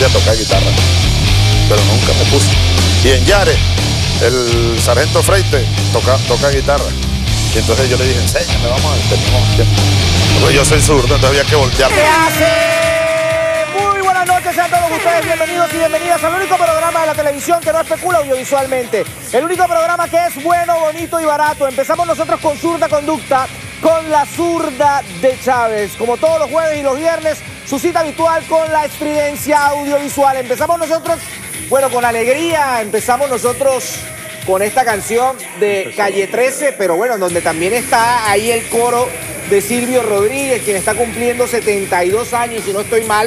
aprendí a tocar guitarra, pero nunca me puse. Y en Yare, el sargento Freite toca guitarra. Y entonces yo le dije, enséñame, vamos a ver, tenemos tiempo. Pues yo soy zurdo, entonces había que voltear. ¿Qué hace? Muy buenas noches, sean todos ustedes bienvenidos y bienvenidas al único programa de la televisión que no especula audiovisualmente. El único programa que es bueno, bonito y barato. Empezamos nosotros con Zurda Conducta, con la zurda de Chávez. Como todos los jueves y los viernes, su cita habitual con la estridencia audiovisual. Empezamos nosotros, bueno, con alegría. Empezamos nosotros con esta canción de Calle 13, pero bueno, donde también está ahí el coro de Silvio Rodríguez, quien está cumpliendo 72 años, si no estoy mal,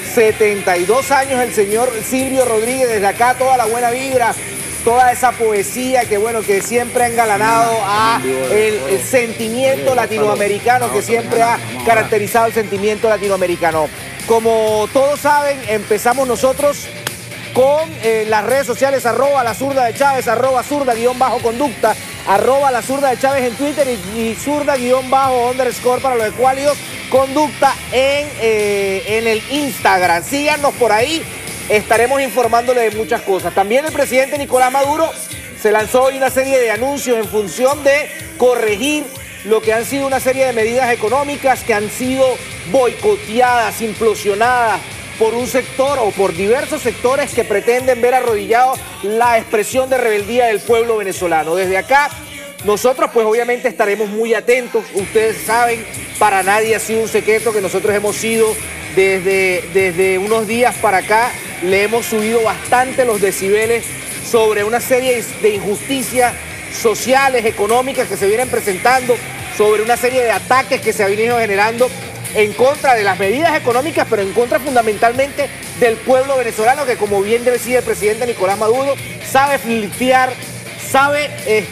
72 años el señor Silvio Rodríguez. Desde acá toda la buena vibra, toda esa poesía que bueno, que siempre ha engalanado a el sentimiento latinoamericano, que siempre ha caracterizado el sentimiento latinoamericano. Como todos saben, empezamos nosotros con las redes sociales, @la zurda de Chávez, @zurda_conducta, @la zurda de Chávez en Twitter y zurda__ para los ecuálidos, conducta en el Instagram. Síganos por ahí, estaremos informándole de muchas cosas. También el presidente Nicolás Maduro se lanzó hoy una serie de anuncios en función de corregir lo que han sido una serie de medidas económicas que han sido boicoteadas, implosionadas por un sector o por diversos sectores que pretenden ver arrodillado la expresión de rebeldía del pueblo venezolano. Desde acá, nosotros pues obviamente estaremos muy atentos. Ustedes saben, para nadie ha sido un secreto que nosotros hemos sido desde unos días para acá, le hemos subido bastante los decibeles sobre una serie de injusticias sociales, económicas que se vienen presentando, sobre una serie de ataques que se han venido generando en contra de las medidas económicas, pero en contra fundamentalmente del pueblo venezolano, que como bien decía el presidente Nicolás Maduro, sabe flirtear, sabe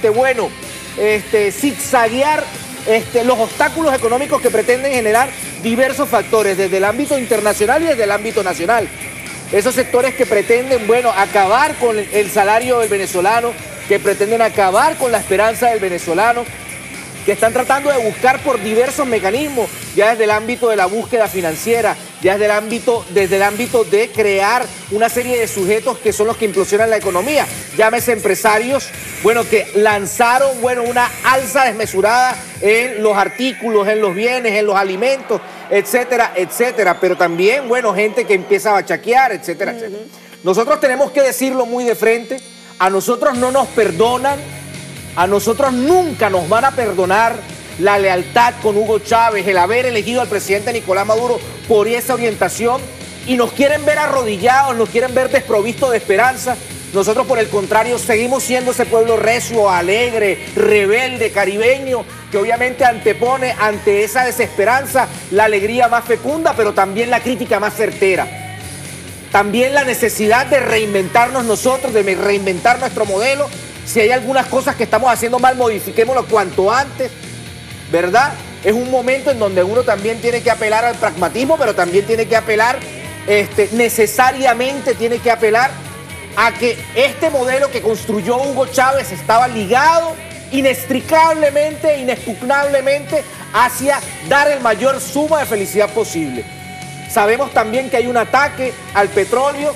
zigzaguear los obstáculos económicos que pretenden generar diversos factores, desde el ámbito internacional y desde el ámbito nacional. Esos sectores que pretenden, bueno, acabar con el salario del venezolano, que pretenden acabar con la esperanza del venezolano, que están tratando de buscar por diversos mecanismos, ya desde el ámbito de la búsqueda financiera, ya desde el ámbito de crear una serie de sujetos que son los que implosionan la economía. Llámese empresarios, bueno, que lanzaron, bueno, una alza desmesurada en los artículos, en los bienes, en los alimentos, etcétera, etcétera. Pero también, bueno, gente que empieza a bachaquear, etcétera, etcétera. Nosotros tenemos que decirlo muy de frente, a nosotros no nos perdonan, a nosotros nunca nos van a perdonar la lealtad con Hugo Chávez, el haber elegido al presidente Nicolás Maduro por esa orientación, y nos quieren ver arrodillados, nos quieren ver desprovistos de esperanza. Nosotros, por el contrario, seguimos siendo ese pueblo recio, alegre, rebelde, caribeño, que obviamente antepone ante esa desesperanza la alegría más fecunda, pero también la crítica más certera. También la necesidad de reinventarnos nosotros, de reinventar nuestro modelo. Si hay algunas cosas que estamos haciendo mal, modifiquémoslo cuanto antes, ¿verdad? Es un momento en donde uno también tiene que apelar al pragmatismo, pero también tiene que apelar, necesariamente tiene que apelar a que este modelo que construyó Hugo Chávez estaba ligado inextricablemente, inexpugnablemente hacia dar el mayor suma de felicidad posible. Sabemos también que hay un ataque al petróleo.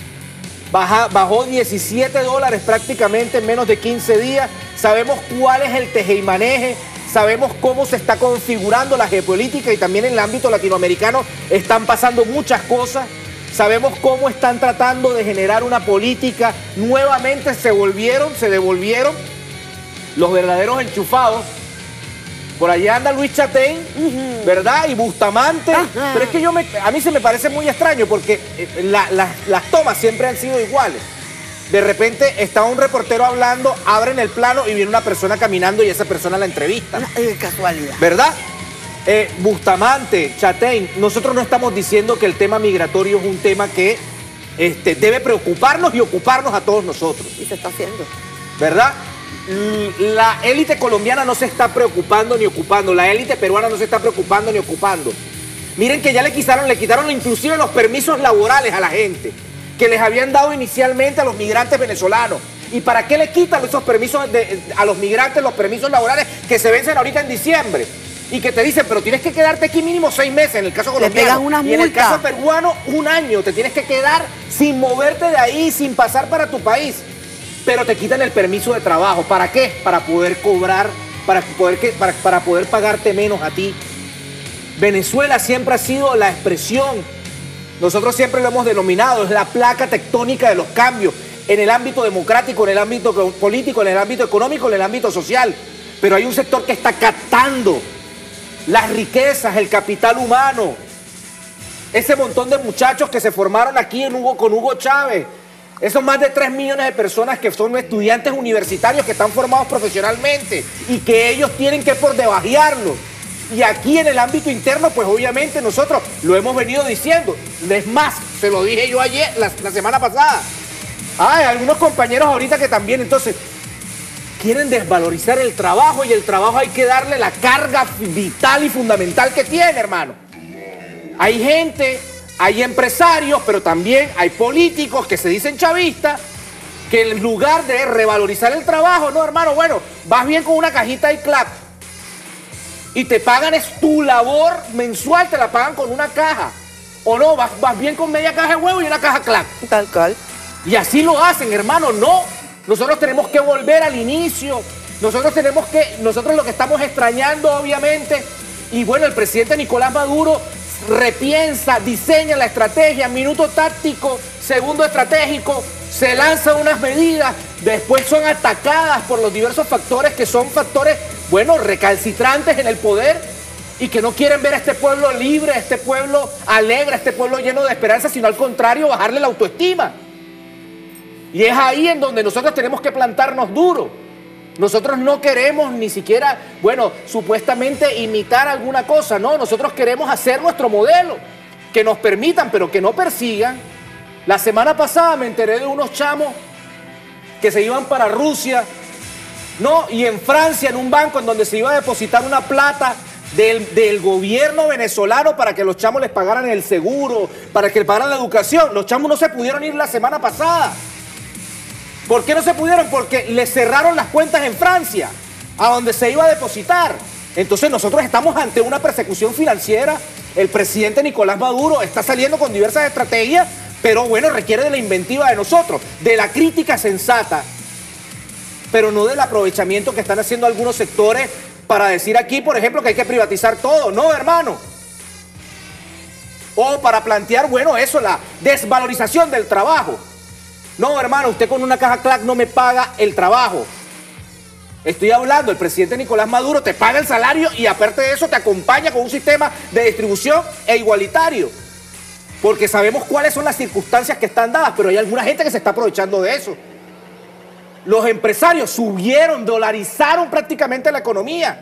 Bajó $17 prácticamente en menos de 15 días. Sabemos cuál es el teje y maneje, sabemos cómo se está configurando la geopolítica, y también en el ámbito latinoamericano están pasando muchas cosas. Sabemos cómo están tratando de generar una política. Nuevamente se devolvieron los verdaderos enchufados. Por allá anda Luis Chatén, ¿verdad? Y Bustamante. Pero es que a mí se me parece muy extraño porque las tomas siempre han sido iguales. De repente está un reportero hablando, abren el plano y viene una persona caminando y esa persona la entrevista. Casualidad. ¿Verdad? Bustamante, Chatén, nosotros no estamos diciendo que el tema migratorio es un tema que debe preocuparnos y ocuparnos a todos nosotros. Y se está haciendo. ¿Verdad? La élite colombiana no se está preocupando ni ocupando, la élite peruana no se está preocupando ni ocupando. Miren que ya le quitaron inclusive los permisos laborales a la gente que les habían dado inicialmente a los migrantes venezolanos. ¿Y para qué le quitan esos permisos a los migrantes, los permisos laborales que se vencen ahorita en diciembre? y que te dicen, pero tienes que quedarte aquí mínimo 6 meses, en el caso colombiano. Te pegan una multa. Y en el caso peruano, 1 año. Te tienes que quedar sin moverte de ahí, sin pasar para tu país. Pero te quitan el permiso de trabajo. ¿Para qué? Para poder cobrar, para poder pagarte menos a ti. Venezuela siempre ha sido la expresión, nosotros siempre lo hemos denominado, es la placa tectónica de los cambios en el ámbito democrático, en el ámbito político, en el ámbito económico, en el ámbito social. Pero hay un sector que está captando las riquezas, el capital humano. Ese montón de muchachos que se formaron aquí con Hugo Chávez. Esos más de 3 millones de personas que son estudiantes universitarios que están formados profesionalmente y que ellos tienen que por debajearlo. Y aquí en el ámbito interno, pues obviamente nosotros lo hemos venido diciendo. Es más, se lo dije yo ayer, la semana pasada. Hay algunos compañeros ahorita que también, entonces, quieren desvalorizar el trabajo y el trabajo hay que darle la carga vital y fundamental que tiene, hermano. Hay gente, hay empresarios, pero también hay políticos que se dicen chavistas, que en lugar de revalorizar el trabajo, no, hermano, bueno, vas bien con una cajita de clap y te pagan, es tu labor mensual, te la pagan con una caja. O no, vas bien con media caja de huevo y una caja clap. Tal cual. Y así lo hacen, hermano, no. Nosotros tenemos que volver al inicio. Nosotros lo que estamos extrañando, obviamente, y bueno, el presidente Nicolás Maduro repiensa, diseña la estrategia, minuto táctico, segundo estratégico, se lanzan unas medidas, después son atacadas por los diversos factores que son factores, bueno, recalcitrantes en el poder y que no quieren ver a este pueblo libre, a este pueblo alegre, a este pueblo lleno de esperanza, sino al contrario, bajarle la autoestima. Y es ahí en donde nosotros tenemos que plantarnos duro. Nosotros no queremos ni siquiera, bueno, supuestamente imitar alguna cosa, no, nosotros queremos hacer nuestro modelo, que nos permitan, pero que no persigan. La semana pasada me enteré de unos chamos que se iban para Rusia, no, y en Francia, en un banco en donde se iba a depositar una plata del gobierno venezolano para que los chamos les pagaran el seguro, para que les pagaran la educación. Los chamos no se pudieron ir la semana pasada. ¿Por qué no se pudieron? Porque les cerraron las cuentas en Francia, a donde se iba a depositar. Entonces nosotros estamos ante una persecución financiera. El presidente Nicolás Maduro está saliendo con diversas estrategias, pero bueno, requiere de la inventiva de nosotros, de la crítica sensata, pero no del aprovechamiento que están haciendo algunos sectores para decir aquí, por ejemplo, que hay que privatizar todo. No, hermano. O para plantear, bueno, eso, la desvalorización del trabajo. No, hermano, usted con una caja clac no me paga el trabajo. Estoy hablando, el presidente Nicolás Maduro te paga el salario y aparte de eso te acompaña con un sistema de distribución e igualitario. Porque sabemos cuáles son las circunstancias que están dadas, pero hay alguna gente que se está aprovechando de eso. Los empresarios subieron, dolarizaron prácticamente la economía.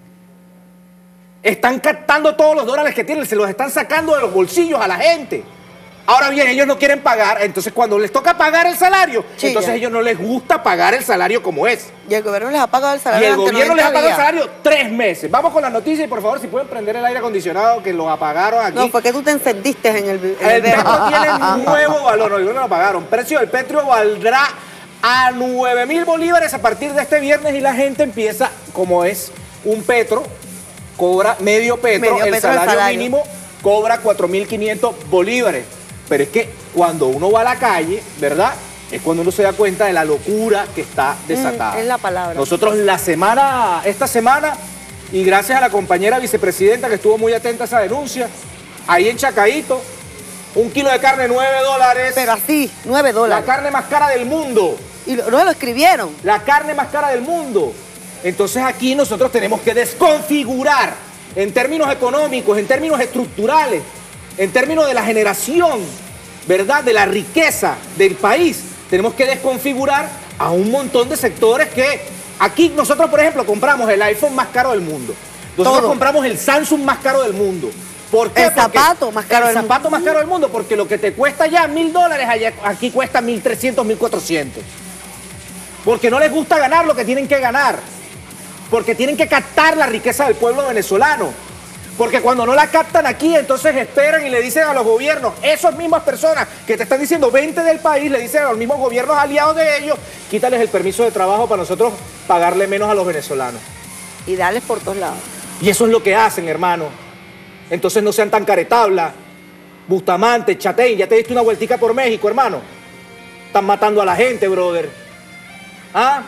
Están captando todos los dólares que tienen, se los están sacando de los bolsillos a la gente. Ahora bien, ellos no quieren pagar, entonces cuando les toca pagar el salario, sí, entonces a ellos no les gusta pagar el salario como es. Y el gobierno les ha pagado el salario. Y el gobierno les ha pagado el salario 3 meses. Vamos con las noticias y por favor, si pueden prender el aire acondicionado que los apagaron aquí. No, fue que tú te encendiste en el petro tiene un nuevo valor, no, no lo pagaron. Precio del petro valdrá a 9.000 bolívares a partir de este viernes y la gente empieza, como es un petro, cobra medio petro, el salario mínimo cobra 4.500 bolívares. Pero es que cuando uno va a la calle, ¿verdad? Es cuando uno se da cuenta de la locura que está desatada. Es la palabra. Nosotros esta semana, y gracias a la compañera vicepresidenta que estuvo muy atenta a esa denuncia, ahí en Chacaíto, 1 kilo de carne, $9. Pero así, $9. La carne más cara del mundo. Y no lo escribieron. La carne más cara del mundo. Entonces aquí nosotros tenemos que desconfigurar en términos económicos, en términos estructurales, en términos de la generación, ¿verdad?, de la riqueza del país. Tenemos que desconfigurar a un montón de sectores que aquí nosotros, por ejemplo, compramos el iPhone más caro del mundo. Nosotros compramos el Samsung más caro del mundo. ¿Por qué? El zapato más caro del mundo. El zapato más caro del mundo, porque lo que te cuesta ya $1.000, aquí cuesta 1.300, 1.400. Porque no les gusta ganar lo que tienen que ganar. Porque tienen que captar la riqueza del pueblo venezolano. Porque cuando no la captan aquí, entonces esperan y le dicen a los gobiernos, esas mismas personas que te están diciendo vente del país, le dicen a los mismos gobiernos aliados de ellos, quítales el permiso de trabajo para nosotros pagarle menos a los venezolanos. Y darles por todos lados. Y eso es lo que hacen, hermano. Entonces no sean tan caretabla. Bustamante, Chatén, ya te diste una vueltica por México, hermano. Están matando a la gente, brother. ¿Ah?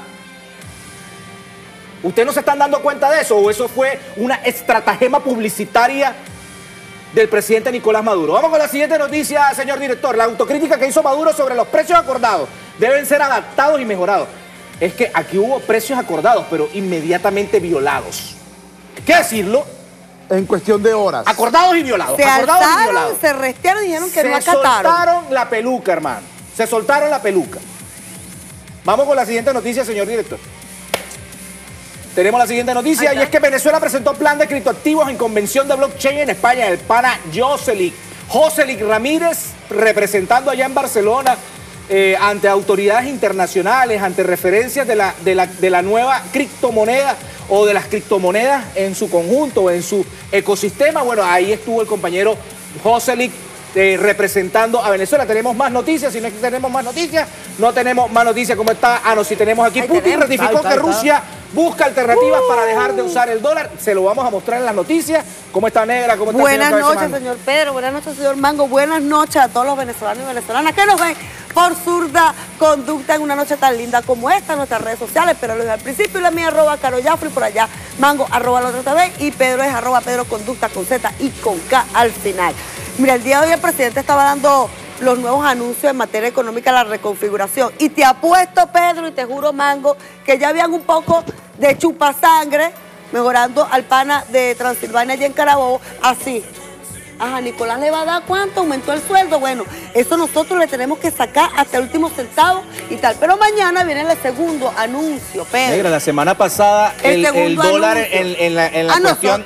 ¿Ustedes no se están dando cuenta de eso? ¿O eso fue una estratagema publicitaria del presidente Nicolás Maduro? Vamos con la siguiente noticia, señor director. La autocrítica que hizo Maduro sobre los precios acordados deben ser adaptados y mejorados. Es que aquí hubo precios acordados, pero inmediatamente violados. Hay que decirlo. En cuestión de horas. Acordados y violados. Se Acordados y alzaron, violados. se restearon y dijeron que no Se acataron. soltaron la peluca, hermano. Se soltaron la peluca. Vamos con la siguiente noticia, señor director. Tenemos la siguiente noticia y es que Venezuela presentó plan de criptoactivos en convención de blockchain en España. El pana Joselic Ramírez, representando allá en Barcelona ante autoridades internacionales, ante referencias de la nueva criptomoneda o de las criptomonedas en su conjunto o en su ecosistema. Bueno, ahí estuvo el compañero Joselic representando a Venezuela. Tenemos más noticias, si no es que tenemos más noticias, no tenemos más noticias. ¿Cómo está? Ah, no, sí tenemos aquí. Ahí Putin tenemos. ratificó que Rusia busca alternativas para dejar de usar el dólar. Se lo vamos a mostrar en las noticias. ¿Cómo está, Negra? ¿Cómo está, Buenas señor noches, Cabeza señor Pedro. Buenas noches, señor Mango. Buenas noches a todos los venezolanos y venezolanas que nos ven por Zurda Conducta en una noche tan linda como esta en nuestras redes sociales. Pero lo dije al principio, la mía @CaroJafri, por allá Mango @LaOtraTV y Pedro es @Pedro Conducta con Z y con K al final. Mira, el día de hoy el presidente estaba dando los nuevos anuncios en materia económica, la reconfiguración. Y te apuesto, Pedro, y te juro, Mango, que ya habían un poco de chupasangre mejorando al pana de Transilvania allá en Carabobo, así. Ajá, Nicolás le va a dar cuánto, aumentó el sueldo. Bueno, eso nosotros le tenemos que sacar hasta el último centavo y tal. Pero mañana viene el segundo anuncio, Pedro. Negra, la semana pasada el dólar anuncio. en la cuestión...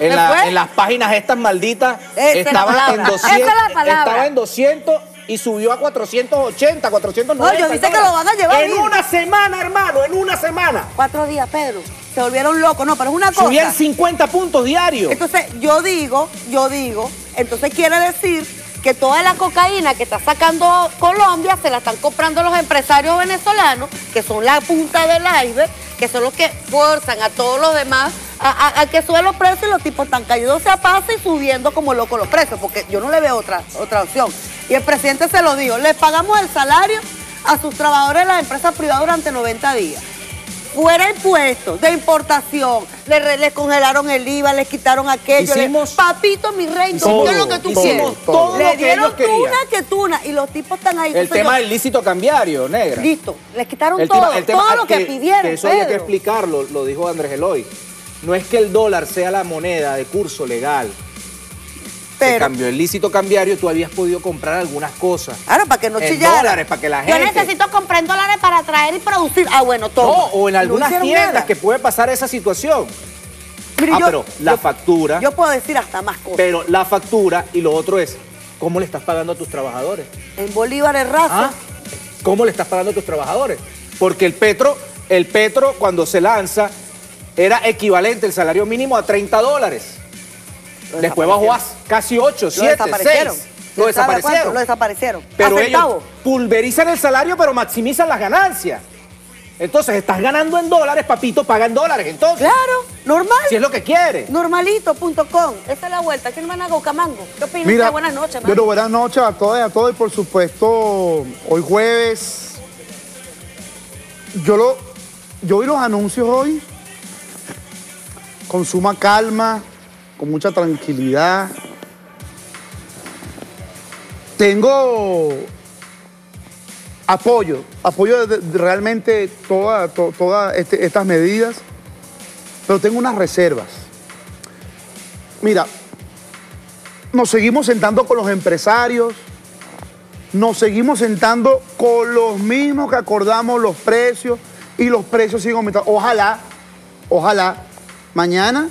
En las páginas estas malditas estaba en 200, estaba en 200 y subió a 480, 490. No, yo dice que lo van a llevar en bien. una semana, hermano, en una semana. 4 días, Pedro. Se volvieron locos. No, pero es una cosa. Subían 50 puntos diarios. Entonces, yo digo, entonces quiere decir que toda la cocaína que está sacando Colombia se la están comprando los empresarios venezolanos, que son la punta del iceberg, que son los que forzan a todos los demás a que suban los precios y los tipos están cayéndose a paso y subiendo como locos los precios, porque yo no le veo otra opción. Y el presidente se lo dijo, les pagamos el salario a sus trabajadores de las empresas privadas durante 90 días. Fuera impuestos de importación, les congelaron el IVA, les quitaron aquello. Papito, mi rey, todo lo que tú quieres. Todo le lo que dieron ellos querían. tuna que tuna y los tipos están ahí. El tema del lícito cambiario, Negra. Listo, les quitaron todo lo que pidieron, que eso había que explicarlo, lo dijo Andrés Eloy. No es que el dólar sea la moneda de curso legal. Se cambió el lícito cambiario, tú habías podido comprar algunas cosas. Claro, para que no chillara. Dólares, para que la gente... Yo necesito comprar en dólares para traer y producir. Ah, bueno, todo. No, o en algunas tiendas que puede pasar esa situación. Pero la factura... Yo puedo decir hasta más cosas. Pero la factura y lo otro es, ¿cómo le estás pagando a tus trabajadores? En bolívares raza. ¿Cómo le estás pagando a tus trabajadores? Porque el petro cuando se lanza era equivalente el salario mínimo a $30. Después bajó a casi 8, 7, 6. Lo desaparecieron. Lo desaparecieron. Pero ellos pulverizan el salario, pero maximizan las ganancias. Entonces, estás ganando en dólares, papito, paga en dólares, entonces. Claro, normal. Si es lo que quiere. Normalito.com. Esa es la vuelta. ¿Quién van a Gocamango? ¿Qué opinas? Mira, buenas noches, man. Pero buenas noches a todas y a todos. Y por supuesto, hoy jueves, yo vi los anuncios hoy con suma calma, con mucha tranquilidad. Tengo apoyo de realmente todas estas medidas, pero tengo unas reservas. Mira, nos seguimos sentando con los empresarios, nos seguimos sentando con los mismos que acordamos los precios y los precios siguen aumentando. Ojalá, mañana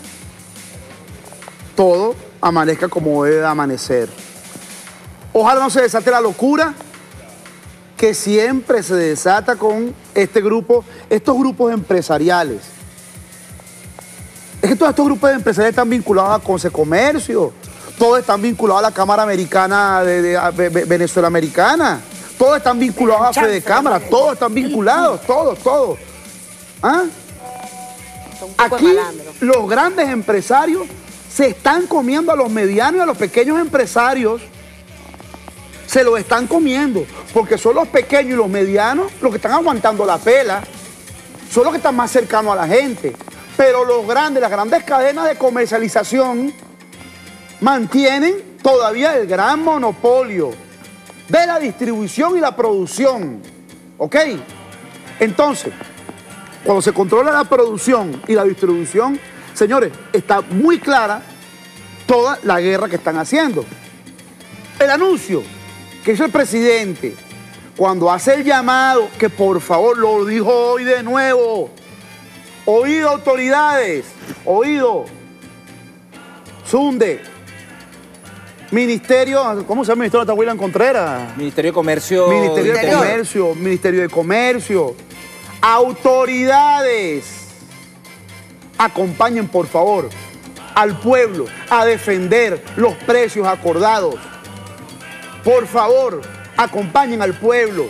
todo amanezca como debe de amanecer. Ojalá no se desate la locura que siempre se desata con estos grupos empresariales. Es que todos estos grupos empresariales están vinculados a Consecomercio, todos están vinculados a la Cámara Americana de Venezuela Americana, todos están vinculados a Fede Cámara, todos están vinculados, todos. ¿Ah? son un poco Aquí malandros. los grandes empresarios se están comiendo a los medianos y a los pequeños empresarios. Se los están comiendo, porque son los pequeños y los medianos los que están aguantando la pela, son los que están más cercanos a la gente. Pero los grandes, las grandes cadenas de comercialización mantienen todavía el gran monopolio de la distribución y la producción. ¿Ok? Entonces, cuando se controla la producción y la distribución, señores, está muy clara toda la guerra que están haciendo. El anuncio que hizo el presidente cuando hace el llamado, que por favor lo dijo hoy de nuevo, oído autoridades, oído, Zunde, Ministerio, ¿cómo se llama el Ministerio de William Contreras? Ministerio de Comercio. Ministerio de Comercio, Ministerio de Comercio, autoridades, acompañen por favor al pueblo a defender los precios acordados. Por favor, acompañen al pueblo.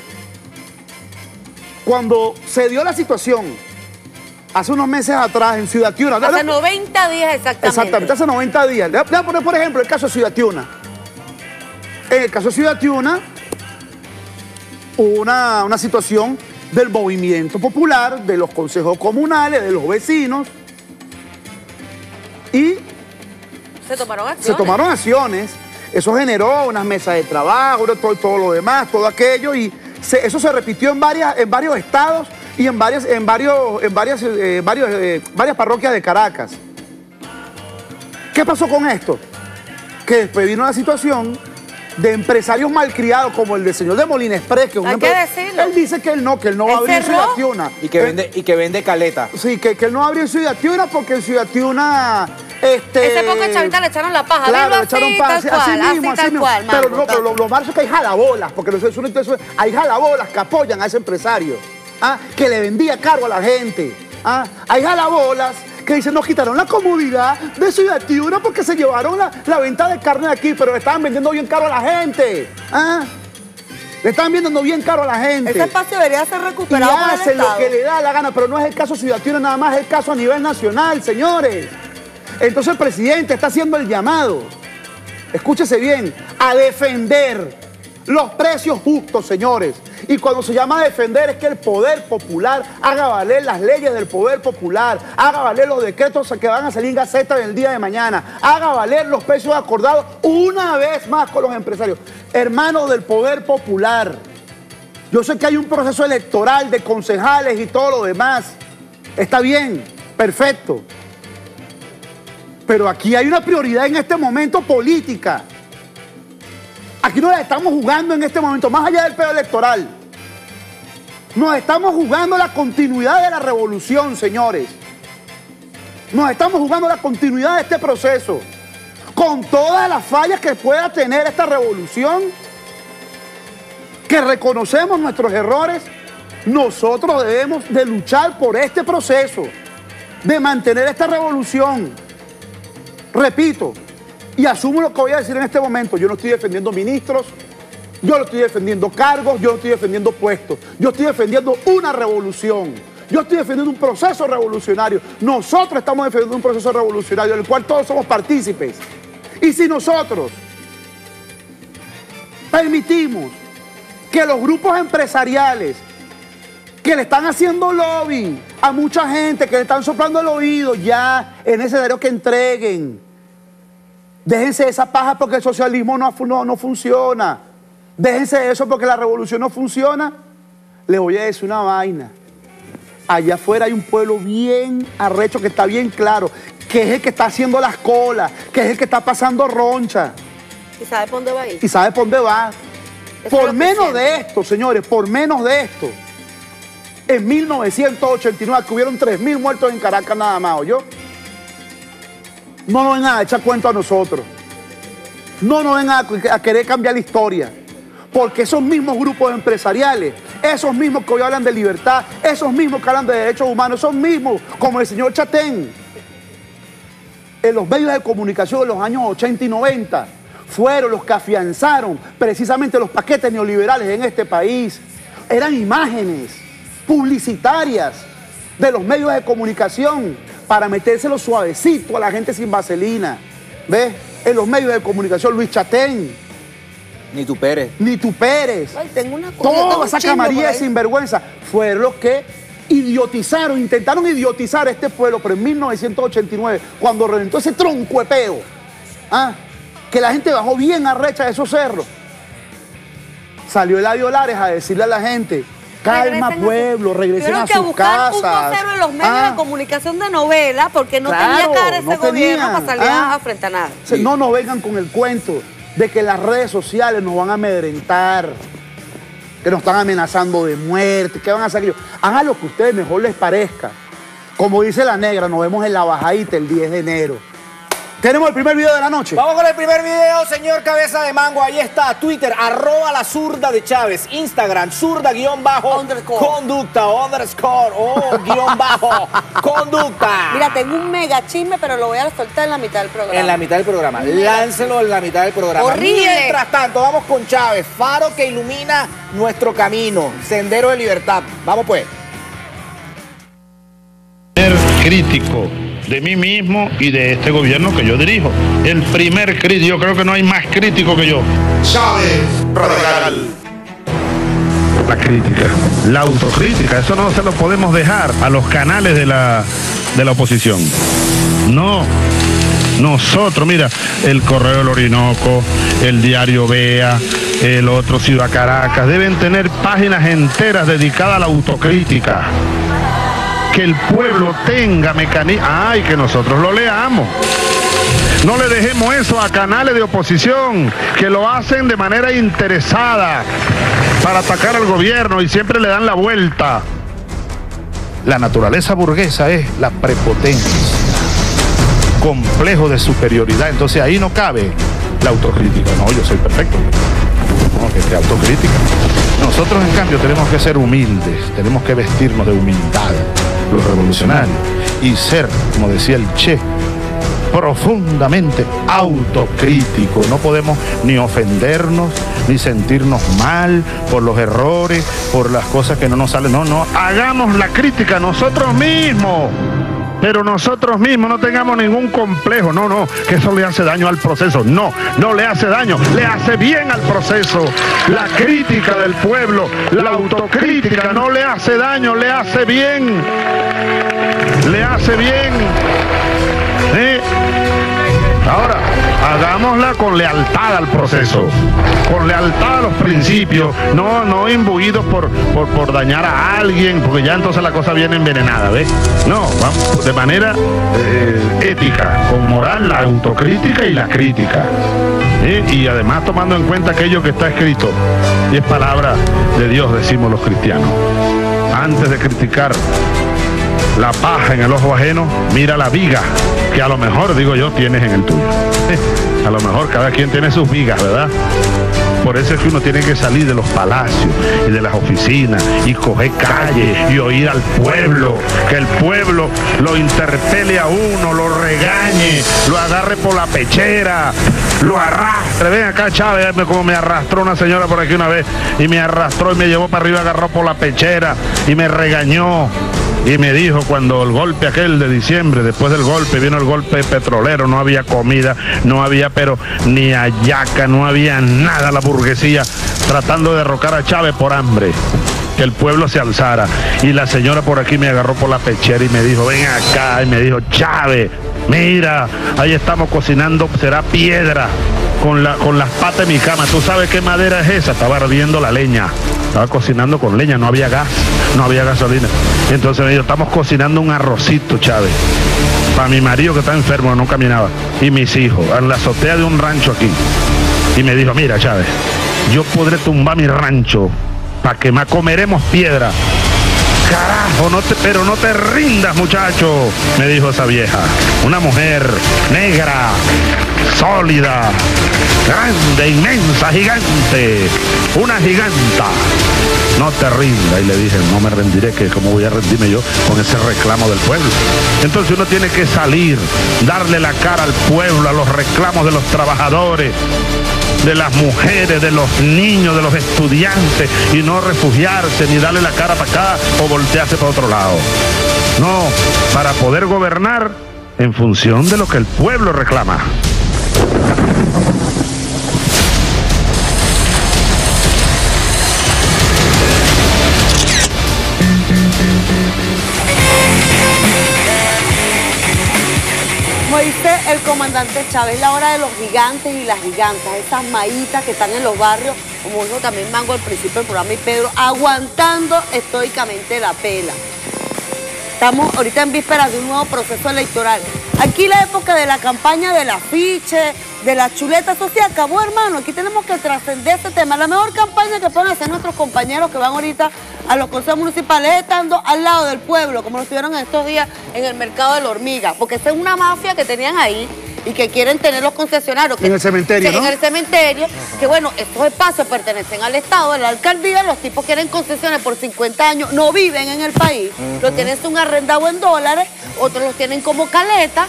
Cuando se dio la situación, hace unos meses atrás en Ciudad Tiuna. Hace 90 días exactamente. Exactamente, hace 90 días. Le voy a poner, por ejemplo, el caso de Ciudad Tiuna. En el caso de Ciudad Tiuna, hubo una situación del movimiento popular, de los consejos comunales, de los vecinos, y se tomaron acciones. se tomaron acciones. Eso generó unas mesas de trabajo, todo lo demás, todo aquello, y eso se repitió en varios estados y en varias parroquias de Caracas. ¿Qué pasó con esto? Que después vino la situación de empresarios malcriados como el del señor de Molina Express, que es un Hay que decirlo. Él dice que él no va a abrir en Ciudad Tiuna. Y que vende caleta. Sí, que él no va a abrir en Ciudad Tiuna porque en Ciudad Tiuna... Ese poco de chavita le echaron la paja. Claro, Dilo le echaron así, paja, tal cual, así mismo. tal cual, Mango, Pero no, pero lo malo es que hay jalabolas, porque hay jalabolas que apoyan a ese empresario, que le vendía caro a la gente. Hay jalabolas que dicen, nos quitaron la comodidad de Ciudad Tiuna porque se llevaron la venta de carne de aquí, pero le estaban vendiendo bien caro a la gente. Le estaban vendiendo bien caro a la gente. Ese espacio debería ser Y recuperado por el hacen lo Estado. que le da la gana, pero no es el caso Ciudad Tiuna nada más, es el caso a nivel nacional, señores. Entonces el presidente está haciendo el llamado, escúchese bien, a defender los precios justos, señores. Y cuando se llama a defender es que el poder popular haga valer las leyes del poder popular, haga valer los decretos que van a salir en Gaceta en el día de mañana, haga valer los precios acordados una vez más con los empresarios. Hermanos del poder popular, yo sé que hay un proceso electoral de concejales y todo lo demás. Está bien, perfecto. Pero aquí hay una prioridad en este momento política. Aquí nos la estamos jugando en este momento, más allá del pedo electoral. Nos estamos jugando la continuidad de la revolución, señores. Nos estamos jugando la continuidad de este proceso. Con todas las fallas que pueda tener esta revolución, que reconocemos nuestros errores, nosotros debemos de luchar por este proceso, de mantener esta revolución. Repito, y asumo lo que voy a decir en este momento, yo no estoy defendiendo ministros, yo no estoy defendiendo cargos, yo no estoy defendiendo puestos, yo estoy defendiendo una revolución, yo estoy defendiendo un proceso revolucionario, nosotros estamos defendiendo un proceso revolucionario del cual todos somos partícipes. Y si nosotros permitimos que los grupos empresariales que le están haciendo lobby a mucha gente, que le están soplando el oído, ya es necesario que entreguen. Déjense de esa paja porque el socialismo no funciona. Déjense de eso porque la revolución no funciona. Les voy a decir una vaina. Allá afuera hay un pueblo bien arrecho que está bien claro, que es el que está haciendo las colas, que es el que está pasando roncha. ¿Y sabe por dónde va a ir? ¿Y sabe por dónde va? Eso es Por lo que menos siento. de esto, señores, por menos de esto. En 1989, que hubieron 3.000 muertos en Caracas nada más, ¿oyó? No nos vengan a echar cuento a nosotros. No nos vengan a querer cambiar la historia. Porque esos mismos grupos empresariales, esos mismos que hoy hablan de libertad, esos mismos que hablan de derechos humanos, esos mismos, como el señor Chatén, en los medios de comunicación de los años 80 y 90, fueron los que afianzaron precisamente los paquetes neoliberales en este país. Eran imágenes publicitarias de los medios de comunicación para metérselo suavecito a la gente sin vaselina. ¿Ves? En los medios de comunicación, Luis Chatén, Ni tu Pérez. ni tu Pérez, Ay, tengo una cosa, tengo toda un esa chisme camarilla por de ahí. sinvergüenza fueron los que idiotizaron, intentaron idiotizar a este pueblo, pero en 1989, cuando reventó ese troncuepeo, que la gente bajó bien arrecha de esos cerros, salió Eladio Lares a decirle a la gente: calma, pueblo, regresen a sus Tuvieron que buscar un casas. vocero en los medios de comunicación de novela porque no Claro, tenía cara ese no gobierno tenían. para salir a enfrentar nada. No nos vengan con el cuento de que las redes sociales nos van a amedrentar, que nos están amenazando de muerte, que van a hacer aquello. Hagan lo que a ustedes mejor les parezca. Como dice la negra, nos vemos en la bajadita el 10 de enero. Tenemos el primer video de la noche. Vamos con el primer video, señor Cabeza de Mango. Ahí está, Twitter, @la zurda de Chávez. Instagram, zurda_conducta, _conducta. Mira, tengo un mega chisme, pero lo voy a soltar en la mitad del programa. En la mitad del programa. Láncelo en la mitad del programa. Horrible. Mientras tanto, vamos con Chávez, faro que ilumina nuestro camino, sendero de libertad. Vamos pues. Ser crítico de mí mismo y de este gobierno que yo dirijo. El primer crítico, yo creo que no hay más crítico que yo. Chávez Radical. La crítica, la autocrítica, eso no se lo podemos dejar a los canales de la oposición. No, nosotros, mira, el Correo del Orinoco, el Diario Vea, el otro Ciudad Caracas, deben tener páginas enteras dedicadas a la autocrítica. Que el pueblo tenga mecanismos, y que nosotros lo leamos. No le dejemos eso a canales de oposición que lo hacen de manera interesada para atacar al gobierno y siempre le dan la vuelta. La naturaleza burguesa es la prepotencia, complejo de superioridad, entonces ahí no cabe la autocrítica. No, yo soy perfecto. No, que autocrítica. Nosotros, en cambio, tenemos que ser humildes, tenemos que vestirnos de humildad, los revolucionarios, y ser, como decía el Che, profundamente autocríticos. No podemos ni ofendernos, ni sentirnos mal por los errores, por las cosas que no nos salen. No, hagamos la crítica nosotros mismos. Pero nosotros mismos no tengamos ningún complejo, no, que eso le hace daño al proceso. No le hace daño, le hace bien al proceso. La crítica del pueblo, la autocrítica no le hace daño, le hace bien. Le hace bien. Ahora, hagámosla con lealtad al proceso, con lealtad a los principios, no imbuidos por dañar a alguien, porque ya entonces la cosa viene envenenada, ¿ves? No, vamos de manera ética, con moral, la autocrítica y la crítica. Y además tomando en cuenta aquello que está escrito, y es palabra de Dios, decimos los cristianos. Antes de criticar la paja en el ojo ajeno, mira la viga que a lo mejor, digo yo, tienes en el tuyo. A lo mejor cada quien tiene sus vigas, ¿verdad? Por eso es que uno tiene que salir de los palacios y de las oficinas y coger calle y oír al pueblo, que el pueblo lo interpele a uno, lo regañe, lo agarre por la pechera, lo arrastre. Ven acá, Chávez, como me arrastró una señora por aquí una vez y me arrastró y me llevó para arriba, agarró por la pechera y me regañó. Y me dijo, cuando el golpe aquel de diciembre, después del golpe, vino el golpe petrolero, no había comida, no había pero ni hallaca, no había nada, la burguesía tratando de derrocar a Chávez por hambre, que el pueblo se alzara. Y la señora por aquí me agarró por la pechera y me dijo, ven acá, y me dijo, Chávez, mira, ahí estamos cocinando, será piedra, con las patas de mi cama. ¿Tú sabes qué madera es esa? Estaba ardiendo la leña. Estaba cocinando con leña, no había gas, no había gasolina. Y entonces me dijo, estamos cocinando un arrocito, Chávez, para mi marido que está enfermo, no caminaba, y mis hijos, en la azotea de un rancho aquí. Y me dijo, mira, Chávez, yo podré tumbar mi rancho para que más comeremos piedra. Carajo, pero no te rindas, muchacho, me dijo esa vieja. Una mujer negra, sólida, grande, inmensa, gigante, una giganta. no te rindas. Y le dije, no me rendiré, que cómo voy a rendirme yo con ese reclamo del pueblo. Entonces uno tiene que salir, darle la cara al pueblo, a los reclamos de los trabajadores, de las mujeres, de los niños, de los estudiantes, y no refugiarse ni darle la cara para acá o voltearse para otro lado. No, para poder gobernar en función de lo que el pueblo reclama. Como dice el comandante Chávez, la hora de los gigantes y las gigantas, esas maitas que están en los barrios, como dijo también Mango al principio del programa y Pedro, aguantando estoicamente la pela. Estamos ahorita en vísperas de un nuevo proceso electoral. Aquí la época de la campaña del afiche, de la chuleta, eso se acabó, hermano. Aquí tenemos que trascender este tema. La mejor campaña que pueden hacer nuestros compañeros que van ahorita a los consejos municipales es estando al lado del pueblo, como lo estuvieron estos días en el mercado de la hormiga, porque esa es una mafia que tenían ahí y que quieren tener los concesionarios. En el cementerio, ¿no? En el cementerio, que bueno, estos espacios pertenecen al Estado, a la alcaldía, los tipos quieren concesiones por 50 años, no viven en el país, los tienen un arrendado en dólares, otros los tienen como caleta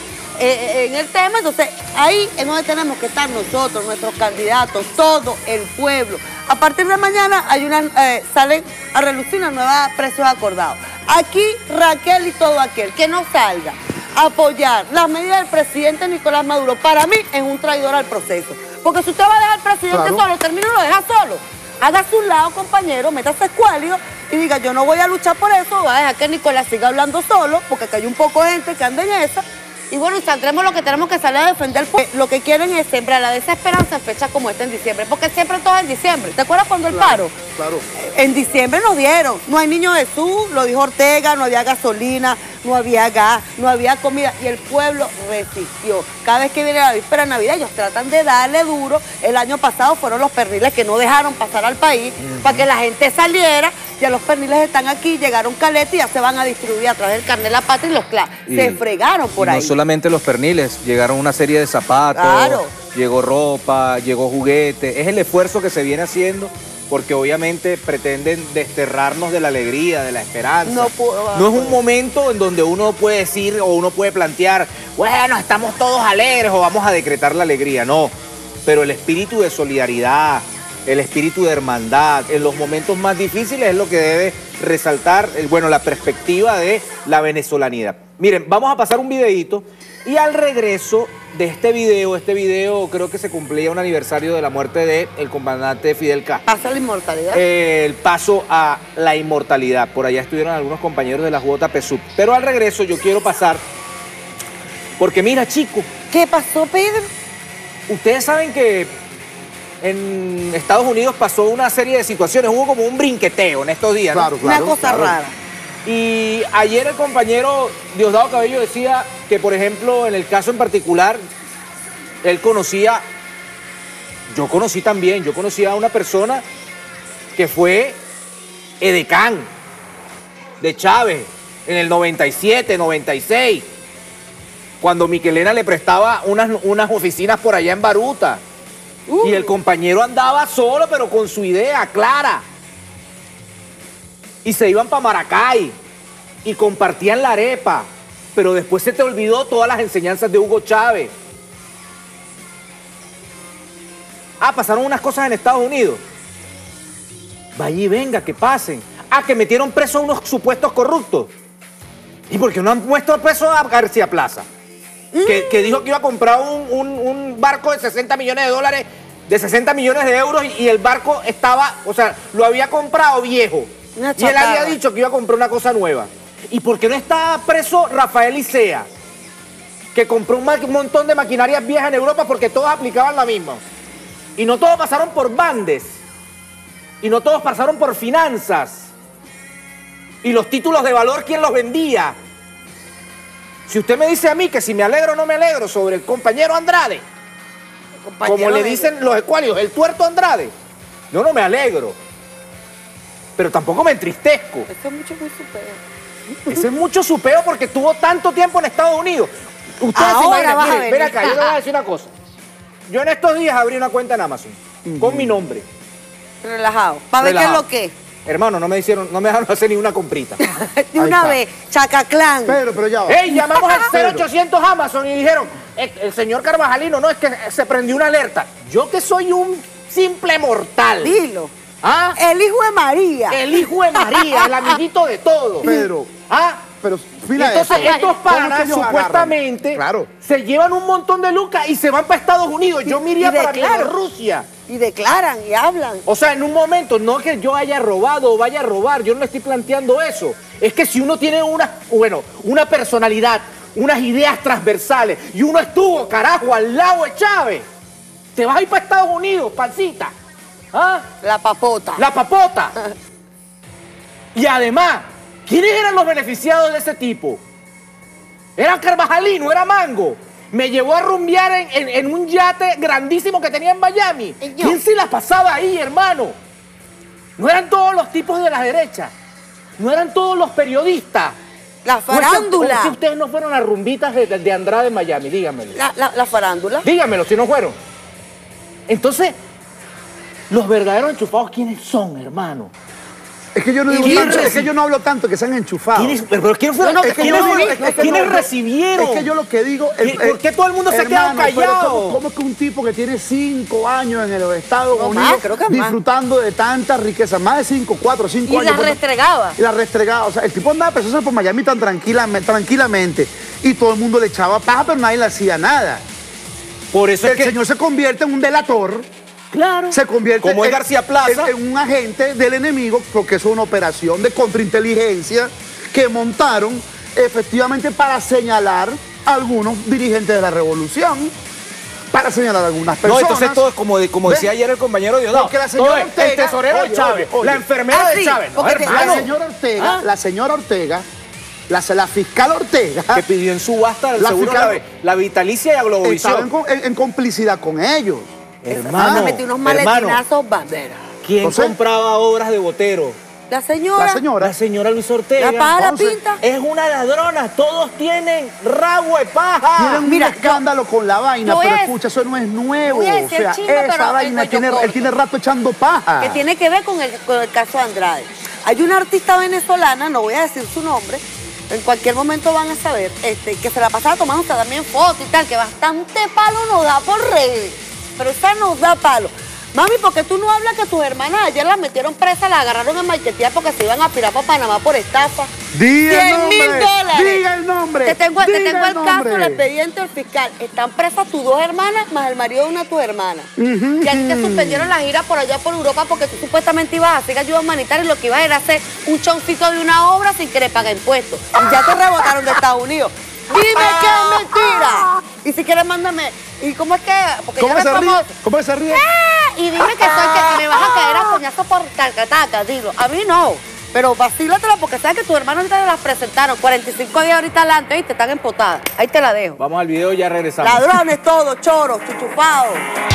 en el tema. Entonces ahí es donde tenemos que estar nosotros, nuestros candidatos, todo el pueblo. A partir de mañana hay salen a relucir una nueva precios acordados. Aquí Raquel y todo aquel que no salga a apoyar las medidas del presidente Nicolás Maduro, para mí es un traidor al proceso. Porque si usted va a dejar al presidente solo, termina y lo deja solo. Hágase un lado, compañero, métase escuálido y diga, yo no voy a luchar por eso, voy a dejar que Nicolás siga hablando solo, porque acá hay un poco de gente que anda en esa. Y bueno, saldremos lo que tenemos que salir a defender. Lo que quieren es sembrar la desesperanza en fechas como esta en diciembre, porque siempre todo es en diciembre. ¿Te acuerdas cuando el paro? Claro. En diciembre nos dieron. No hay niño Jesús, lo dijo Ortega, no había gasolina, no había gas, no había comida. Y el pueblo resistió. Cada vez que viene la víspera de Navidad, ellos tratan de darle duro. El año pasado fueron los perniles que no dejaron pasar al país para que la gente saliera. Ya los perniles están aquí, llegaron caletas y ya se van a distribuir a través del carnet de la patria y los se fregaron por ahí. No solamente los perniles, llegaron una serie de zapatos, Claro. llegó ropa, llegó juguete. Es el esfuerzo que se viene haciendo porque obviamente pretenden desterrarnos de la alegría, de la esperanza. No es un momento en donde uno puede decir o uno puede plantear, bueno, estamos todos alegres o vamos a decretar la alegría. No, pero el espíritu de solidaridad, el espíritu de hermandad, en los momentos más difíciles es lo que debe resaltar, bueno, la perspectiva de la venezolanidad. Miren, vamos a pasar un videíto y al regreso de este video creo que se cumplía un aniversario de la muerte del comandante Fidel Castro. Pasa la inmortalidad. El paso a la inmortalidad. Por allá estuvieron algunos compañeros de la JPSUB. Pero al regreso yo quiero pasar, porque mira, chicos. ¿Qué pasó, Pedro? Ustedes saben que en Estados Unidos pasó una serie de situaciones, hubo como un brinqueteo en estos días, ¿no? Claro, Una cosa rara. Y ayer el compañero Diosdado Cabello decía que, por ejemplo, en el caso en particular, él conocía, yo conocí a una persona que fue edecán de Chávez en el 97, 96, cuando Miquelena le prestaba unas oficinas por allá en Baruta. Y el compañero andaba solo, pero con su idea clara. Y se iban para Maracay y compartían la arepa. Pero después se te olvidó todas las enseñanzas de Hugo Chávez. Pasaron unas cosas en Estados Unidos. Vaya y venga, que pasen. Que metieron preso a unos supuestos corruptos. ¿Y por qué no han puesto preso a García Plaza? Que dijo que iba a comprar un barco de 60 millones de dólares, de 60 millones de euros, y el barco estaba, o sea, lo había comprado viejo. Y él había dicho que iba a comprar una cosa nueva. ¿Y por qué no está preso Rafael Icea? Que compró un montón de maquinarias viejas en Europa porque todos aplicaban la misma. Y no todos pasaron por bandes. Y no todos pasaron por finanzas. Y los títulos de valor, ¿quién los vendía? Si usted me dice a mí que si me alegro o no me alegro sobre el compañero Andrade, como le dicen los escuálidos, el tuerto Andrade, yo no me alegro, pero tampoco me entristezco. Eso es mucho, muy supeo. Ese es mucho supeo porque estuvo tanto tiempo en Estados Unidos. Ustedes se imaginan, miren, ven acá, yo le voy a decir una cosa. Yo en estos días abrí una cuenta en Amazon con mi nombre. Relajado. Para ver qué es lo que es. hermano, no me dejaron hacer ni una comprita. De una está. vez, Chacaclán. Pero ya va. ¡Ey! Llamamos al 0800 Amazon y dijeron, el señor Carvajalino, no, es que se prendió una alerta. Yo que soy un simple mortal. Dilo. ¿Ah? El hijo de María. El hijo de María, el amiguito de todo. Pedro, ¿Ah? pero mira Entonces esto. estos ¿Cómo es que panas ellos supuestamente agarran? Claro. se llevan un montón de lucas y se van para Estados Unidos. Yo me iría y para declaran. Bielorrusia. Y declaran y hablan. O sea, en un momento, no que yo haya robado o vaya a robar, yo no le estoy planteando eso. Es que si uno tiene una personalidad, unas ideas transversales, y uno estuvo, carajo, al lado de Chávez, te vas a ir para Estados Unidos, pancita. ¿Ah? La papota. La papota. Y además, ¿quiénes eran los beneficiados de ese tipo? Era Carvajalino, era Mango. Me llevó a rumbear en un yate grandísimo que tenía en Miami. ¿Quién se la pasaba ahí, hermano? No eran todos los tipos de la derecha. No eran todos los periodistas. La farándula. ¿Por qué ustedes no fueron a rumbitas de Andrade en Miami? Dígamelo. La farándula. Dígamelo si no fueron. Entonces, los verdaderos enchufados, ¿quiénes son, hermano? Es que yo no digo tanto, es que yo no hablo tanto que sean enchufados. ¿Pero quién fueron? Es que ¿Quiénes recibieron? Es que yo lo que digo... ¿Por qué todo el mundo se queda hermano, pero callado? ¿cómo es que un tipo que tiene 5 años en los Estados No, Unidos más, creo que más. disfrutando de tanta riqueza, más de 5, 4, 5 Y años... las restregaba. Y las restregaba. O sea, el tipo andaba paseándose por Miami tan tranquilamente y todo el mundo le echaba paja, pero nadie le hacía nada. Por eso es El que... señor se convierte en un delator. Claro. Se convierte como es García Plaza. en un agente del enemigo, porque es una operación de contrainteligencia que montaron efectivamente para señalar a algunos dirigentes de la revolución, para señalar a algunas No, personas. entonces todo es como ¿Ves? decía ayer el compañero Diosdado. Porque la señora todo es Ortega... el tesorero de Oye, Chávez, oye, la oye. enfermera de sí, Chávez. No, porque hermano. La señora Ortega, la fiscal Ortega, Que pidió en subasta el La seguro fiscal- la vitalicia y a estaba Globovisión. en complicidad con ellos. Me metí unos maletinazos bandera. ¿Quién Entonces- compraba obras de Botero? La señora. La señora. La señora Luis Ortega. La paga la Entonces, pinta. Es una ladrona. Todos tienen rabo de paja. Tienen Mira, un escándalo con la vaina, yo voy pero a- escucha, eso no es nuevo. voy a O decir sea, chisme, pero esa en vaina cuello él corto. tiene rato echando paja. Que tiene que ver con el caso de Andrade. Hay una artista venezolana, no voy a decir su nombre, en cualquier momento van a saber, que se la pasaba tomando también fotos y tal, que bastante palo nos da por redes. Pero esa nos da palo. Mami, ¿por qué tú no hablas que tus hermanas ayer las metieron presas, las agarraron en Maiquetía porque se iban a pirar para Panamá por estafa? Diga el 100.000 nombre, dólares. diga el nombre, Te tengo diga el el caso, nombre. el expediente del fiscal. Están presas tus 2 hermanas más el marido de una de tus hermanas. Y a ti te suspendieron la gira por allá por Europa porque tú supuestamente ibas a hacer ayuda humanitaria y lo que ibas era hacer un choncito de una obra sin que le pague impuestos. Y ya te rebotaron de Estados Unidos. Dime que es mentira. Y si quieres, mándame. ¿Y cómo es que? Porque ¿Cómo ya se eres ríe? famoso. ¿Cómo se ríe? Y dime que me vas a caer a coñazo por tacataca, dilo. A mí no. Pero vacílatela porque sabes que tus hermanos te las presentaron 45 días ahorita adelante y te están empotadas. Ahí te la dejo. Vamos al video y ya regresamos. Ladrones todos, choros, chuchupados.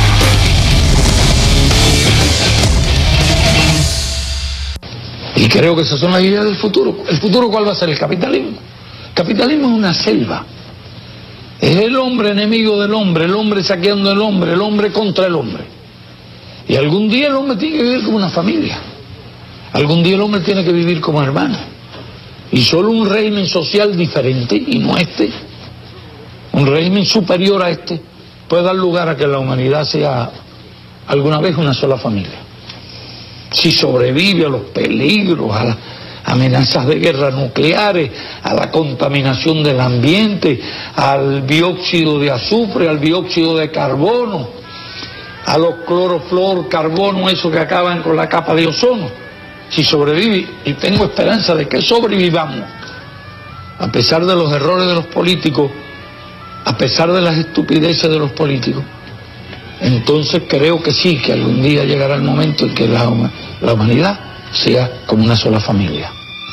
Y creo que esas son las ideas del futuro. ¿El futuro cuál va a ser? El capitalismo. El capitalismo es una selva. Es el hombre enemigo del hombre, el hombre saqueando al hombre, el hombre contra el hombre. Y algún día el hombre tiene que vivir como una familia. Algún día el hombre tiene que vivir como hermano. Y solo un régimen social diferente, y no este, un régimen superior a este, puede dar lugar a que la humanidad sea alguna vez una sola familia. Si sobrevive a los peligros, a las amenazas de guerras nucleares, a la contaminación del ambiente, al dióxido de azufre, al dióxido de carbono, a los clorofluorcarbonos, esos que acaban con la capa de ozono. Si sobrevive, y tengo esperanza de que sobrevivamos, a pesar de los errores de los políticos, a pesar de las estupideces de los políticos, entonces creo que sí, que algún día llegará el momento en que la humanidad sea como una sola familia.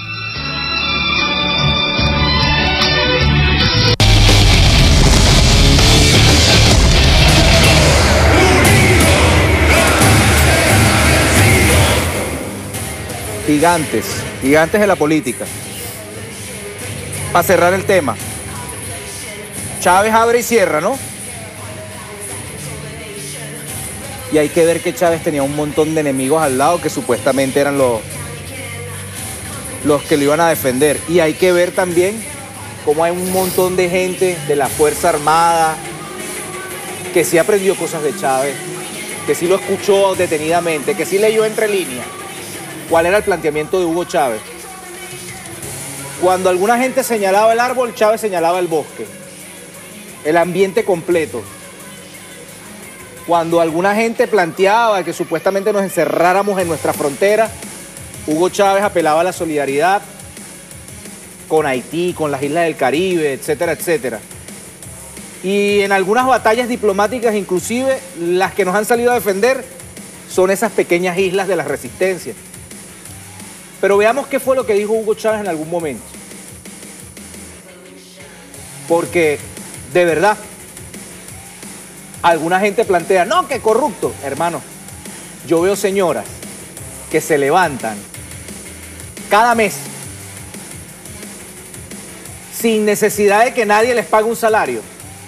Gigantes de la política. Para cerrar el tema, Chávez abre y cierra, ¿no? Y hay que ver que Chávez tenía un montón de enemigos al lado que supuestamente eran los los que lo iban a defender. Y hay que ver también cómo hay un montón de gente de la Fuerza Armada que sí aprendió cosas de Chávez, que sí lo escuchó detenidamente, que sí leyó entre líneas cuál era el planteamiento de Hugo Chávez. Cuando alguna gente señalaba el árbol, Chávez señalaba el bosque, el ambiente completo. Cuando alguna gente planteaba que supuestamente nos encerráramos en nuestra frontera, Hugo Chávez apelaba a la solidaridad con Haití, con las islas del Caribe, etcétera, etcétera. Y en algunas batallas diplomáticas, inclusive, las que nos han salido a defender son esas pequeñas islas de la resistencia. Pero veamos qué fue lo que dijo Hugo Chávez en algún momento. Porque, de verdad, alguna gente plantea, no, que corrupto. Hermano, yo veo señoras que se levantan cada mes sin necesidad de que nadie les pague un salario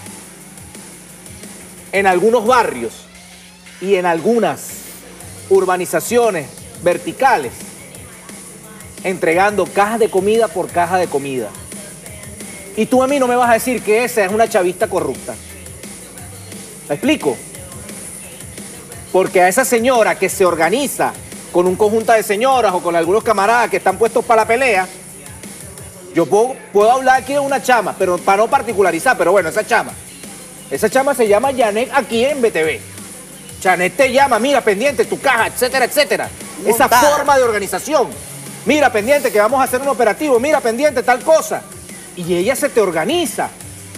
en algunos barrios y en algunas urbanizaciones verticales, entregando cajas de comida por caja de comida. Y tú a mí no me vas a decir que esa es una chavista corrupta. ¿Me explico? Porque a esa señora que se organiza con un conjunto de señoras o con algunos camaradas que están puestos para la pelea, yo puedo hablar aquí de una chama, pero para no particularizar, pero bueno, esa chama se llama Janet aquí en BTV. Janet te llama, mira, pendiente, tu caja, etcétera, etcétera. Esa forma de organización. Mira, pendiente, que vamos a hacer un operativo, mira, pendiente, tal cosa. Y ella se te organiza.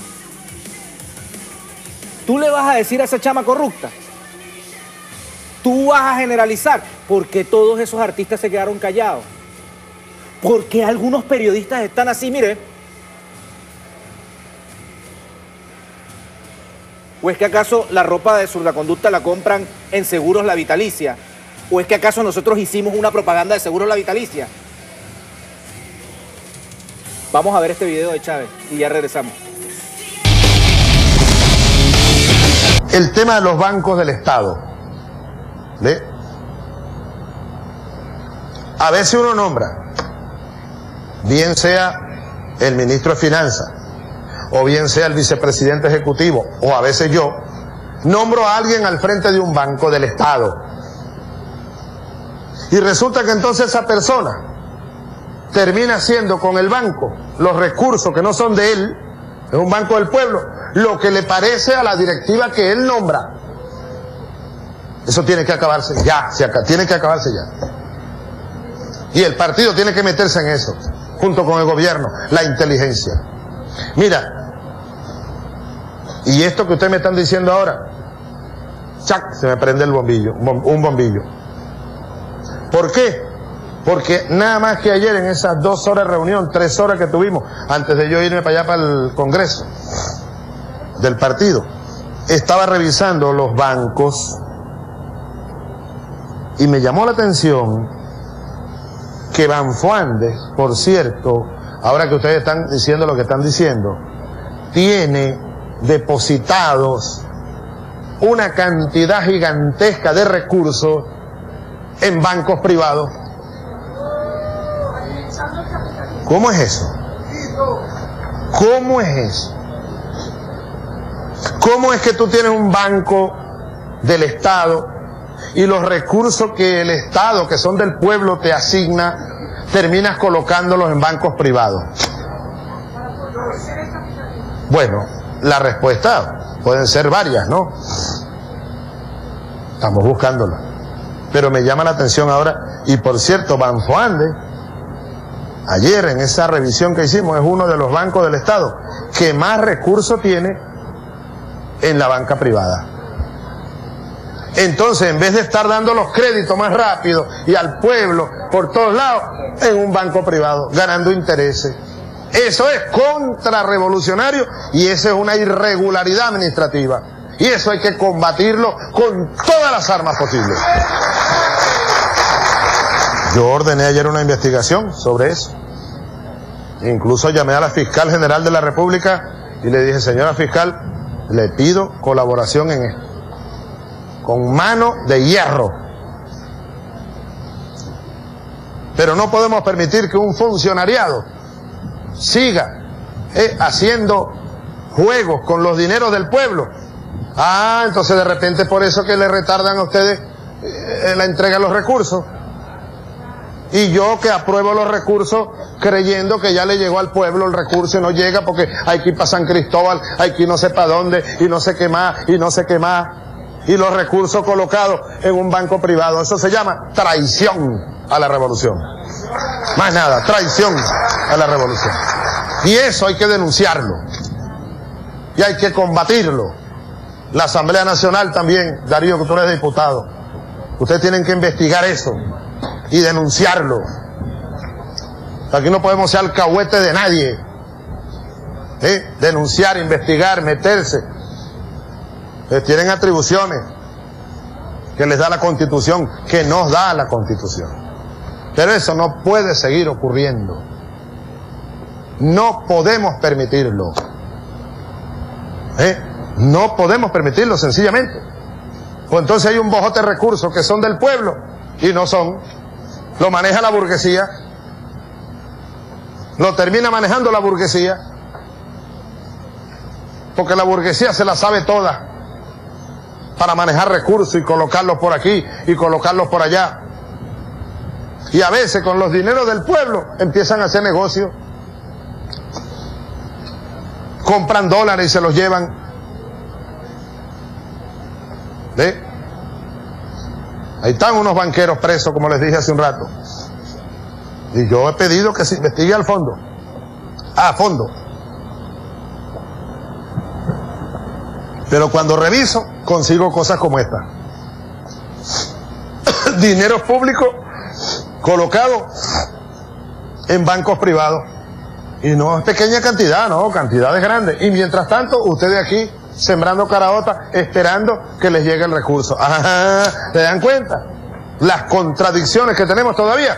¿Tú le vas a decir a esa chama corrupta? ¿Tú vas a generalizar? ¿Por qué todos esos artistas se quedaron callados? ¿Por qué algunos periodistas están así, mire? ¿O es que acaso la ropa de Surdaconducta la compran en Seguros La Vitalicia? ¿O es que acaso nosotros hicimos una propaganda de Seguros La Vitalicia? Vamos a ver este video de Chávez y ya regresamos. El tema de los bancos del Estado. ¿Ve? A veces uno nombra, bien sea el ministro de Finanzas, o bien sea el vicepresidente ejecutivo, o a veces yo, nombro a alguien al frente de un banco del Estado. Y resulta que entonces esa persona termina haciendo con el banco los recursos que no son de él, es un banco del pueblo, lo que le parece a la directiva que él nombra. Eso tiene que acabarse ya, tiene que acabarse ya. Y el partido tiene que meterse en eso, junto con el gobierno, la inteligencia. Mira, y esto que ustedes me están diciendo ahora, ¡chac!, se me prende el bombillo, un bombillo. ¿Por qué? Porque nada más que ayer en esas 2 horas de reunión, 3 horas que tuvimos, antes de yo irme para allá para el Congreso del partido, estaba revisando los bancos y me llamó la atención que Banfoandes, por cierto, ahora que ustedes están diciendo lo que están diciendo, tiene depositados una cantidad gigantesca de recursos en bancos privados. ¿Cómo es eso? ¿Cómo es eso? ¿Cómo es que tú tienes un banco del Estado y los recursos que el Estado, que son del pueblo, te asigna, terminas colocándolos en bancos privados? Bueno, la respuesta pueden ser varias, ¿no? Estamos buscándola. Pero me llama la atención ahora, y por cierto, Banfoandes, ayer en esa revisión que hicimos, es uno de los bancos del Estado que más recursos tiene en la banca privada. Entonces, en vez de estar dando los créditos más rápido y al pueblo por todos lados, en un banco privado, ganando intereses. Eso es contrarrevolucionario y eso es una irregularidad administrativa. Y eso hay que combatirlo con todas las armas posibles. Yo ordené ayer una investigación sobre eso. Incluso llamé a la fiscal general de la República y le dije, señora fiscal, le pido colaboración en esto, con mano de hierro. Pero no podemos permitir que un funcionariado siga haciendo juegos con los dineros del pueblo. Ah, entonces de repente por eso que le retardan a ustedes la entrega de los recursos. Y yo que apruebo los recursos creyendo que ya le llegó al pueblo el recurso y no llega porque hay que ir para San Cristóbal, hay que ir no sé para dónde y no sé qué más y no sé qué más. Y los recursos colocados en un banco privado. Eso se llama traición a la revolución. Más nada, traición a la revolución. Y eso hay que denunciarlo. Y hay que combatirlo. La Asamblea Nacional también, Darío, que tú eres diputado. Ustedes tienen que investigar eso y denunciarlo. Aquí no podemos ser alcahuete de nadie. Denunciar, investigar, meterse. Tienen atribuciones que les da la Constitución, que nos da la Constitución. Pero eso no puede seguir ocurriendo. No podemos permitirlo. No podemos permitirlo, sencillamente. Pues entonces hay un bojote de recursos que son del pueblo y no son. Lo maneja la burguesía. Lo termina manejando la burguesía. Porque la burguesía se la sabe toda para manejar recursos y colocarlos por aquí y colocarlos por allá. Y a veces con los dineros del pueblo empiezan a hacer negocios. Compran dólares y se los llevan. Ahí están unos banqueros presos, como les dije hace un rato. Y yo he pedido que se investigue al fondo. A fondo. Pero cuando reviso, consigo cosas como esta. Dinero público colocado en bancos privados. Y no es pequeña cantidad, no, cantidades grandes. Y mientras tanto, ustedes aquí sembrando caraotas, esperando que les llegue el recurso. Ajá, ¿se dan cuenta? Las contradicciones que tenemos todavía.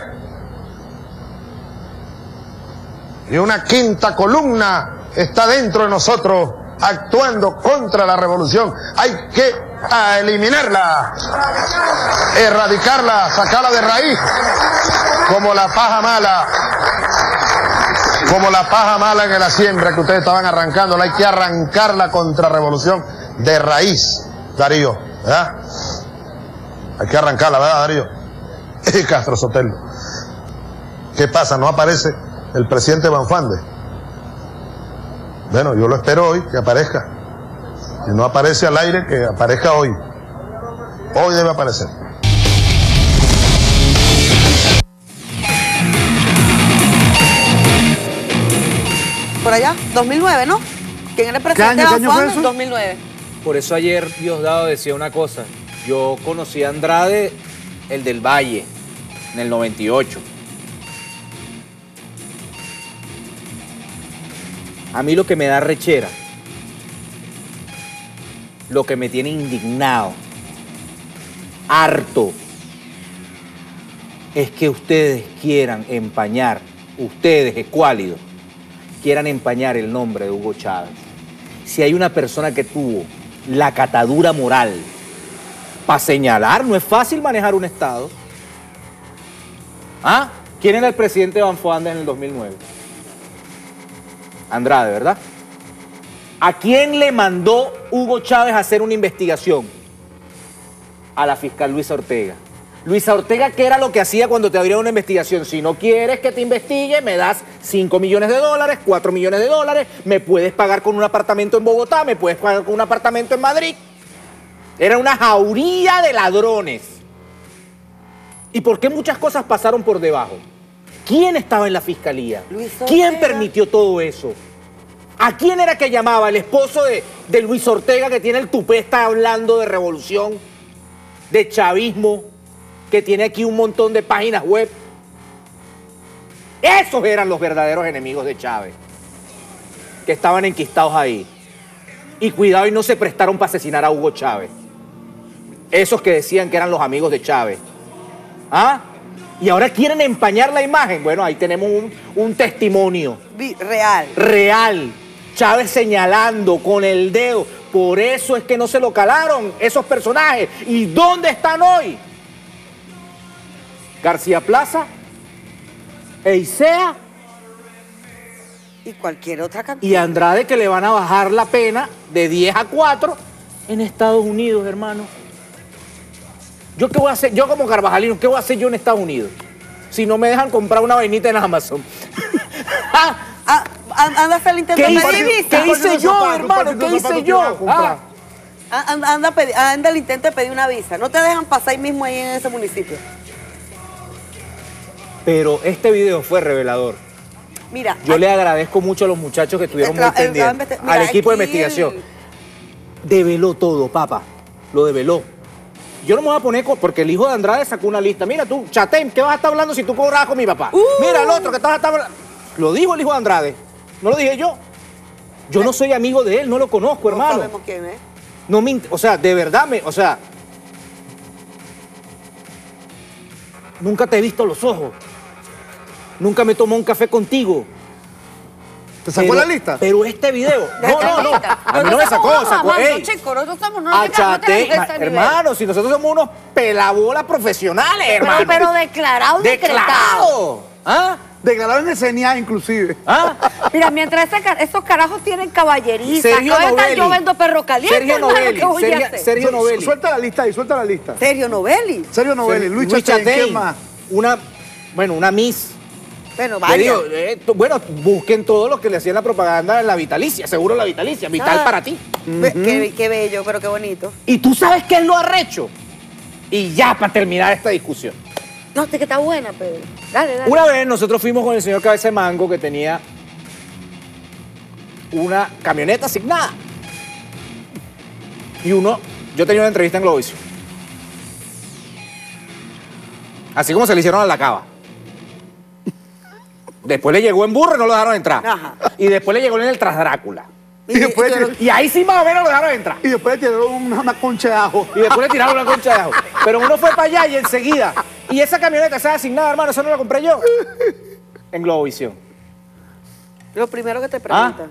Y una quinta columna está dentro de nosotros, actuando contra la revolución. Hay que eliminarla, erradicarla, sacarla de raíz, como la paja mala. Como la paja mala en la siembra que ustedes estaban arrancando. Hay que arrancar la contrarrevolución de raíz, Darío, ¿verdad? Hay que arrancarla, ¿verdad, Darío? Y Castro Sotelo. ¿Qué pasa? ¿No aparece el presidente Banfande? Bueno, yo lo espero hoy, que aparezca. Si no aparece al aire, que aparezca hoy. Hoy debe aparecer. Por allá, 2009, ¿no? ¿Quién era el presidente de Banfande en 2009? Por eso ayer Diosdado decía una cosa. Yo conocí a Andrade, el del Valle, en el 98. A mí lo que me da rechera, lo que me tiene indignado, harto, es que ustedes quieran empañar, ustedes, escuálidos, quieran empañar el nombre de Hugo Chávez. Si hay una persona que tuvo la catadura moral para señalar, no es fácil manejar un Estado. ¿Ah? ¿Quién era el presidente de Banfande en el 2009? Andrade, ¿verdad? ¿A quién le mandó Hugo Chávez a hacer una investigación? A la fiscal Luisa Ortega. Luisa Ortega, ¿qué era lo que hacía cuando te abría una investigación? Si no quieres que te investigue, me das 5 millones de dólares, 4 millones de dólares, me puedes pagar con un apartamento en Bogotá, me puedes pagar con un apartamento en Madrid. Era una jauría de ladrones. ¿Y por qué muchas cosas pasaron por debajo? ¿Quién estaba en la fiscalía? ¿Quién permitió todo eso? ¿A quién era que llamaba? El esposo de Luis Ortega, que tiene el tupé, está hablando de revolución, de chavismo, que tiene aquí un montón de páginas web. Esos eran los verdaderos enemigos de Chávez, que estaban enquistados ahí. Y cuidado y no se prestaron para asesinar a Hugo Chávez. Esos que decían que eran los amigos de Chávez. ¿Ah? Y ahora quieren empañar la imagen. Bueno, ahí tenemos un testimonio. Real. Real. Chávez señalando con el dedo. Por eso es que no se lo calaron esos personajes. ¿Y dónde están hoy? García Plaza Eisea Y cualquier otra cantidad. y Andrade, que le van a bajar la pena de 10 a 4 en Estados Unidos, hermano. ¿Yo qué voy a hacer? Yo como carvajalino, ¿qué voy a hacer yo en Estados Unidos? Si no me dejan comprar una vainita en Amazon. Anda a hacer el intento de pedir visa. ¿Qué hice yo, hermano? ¿Qué hice yo? Anda el intento de pedir una visa. No te dejan pasar ahí mismo ahí en ese municipio. Pero este video fue revelador. Mira. Yo le agradezco mucho a los muchachos que estuvieron muy pendientes. Mira, al equipo de aquí investigación. Develó todo, papá. Lo develó. Yo no me voy a poner porque el hijo de Andrade sacó una lista. Mira tú, Chatem, ¿qué vas a estar hablando si tú cobrabas con mi papá? Mira el otro que estás hablando. Lo dijo el hijo de Andrade. No lo dije yo. Yo no soy amigo de él, no lo conozco, hermano. No sabemos quién es. No me, o sea, de verdad o sea, nunca te he visto a los ojos. Nunca me tomó un café contigo. ¿Te sacó la lista? Pero este video. No. A mí no me sacó, sacó. Ey, chicos, nosotros somos hermano, si nosotros somos unos pelabolas profesionales, hermano. Pero declarado. ¿Ah? Declarado en el CNA, inclusive. ¿Ah? Mira, mientras esos carajos tienen caballeriza, Sergio Novelli. yo vendo perro caliente. Sergio Novelli. Sergio Novelli. Suelta la lista ahí, suelta la lista. Sergio Novelli. Sergio Novelli, Luis Chatem, ¿quién más? Una Miss. Bueno, vaya. Bueno, busquen todo lo que le hacían la propaganda en la vitalicia, seguro la vitalicia, vital para ti. Qué bello, pero qué bonito. Y tú sabes que él lo ha arrecho. Y ya, para terminar esta discusión. No, que está buena, Pedro. Dale. Una vez nosotros fuimos con el señor Cabeza de Mango, que tenía una camioneta asignada. Y yo tenía una entrevista en Globovisión. Así como se le hicieron a la cava. Después le llegó en burro y no lo dejaron entrar. Ajá. Y después le llegó en el Transdrácula. Y ahí sí más o menos lo dejaron entrar. Y después le tiraron una concha de ajo. Y después le tiraron una concha de ajo. Pero uno fue para allá y enseguida. Y esa camioneta estaba asignada, hermano, esa no la compré yo. En Globovisión. Lo primero que te preguntan.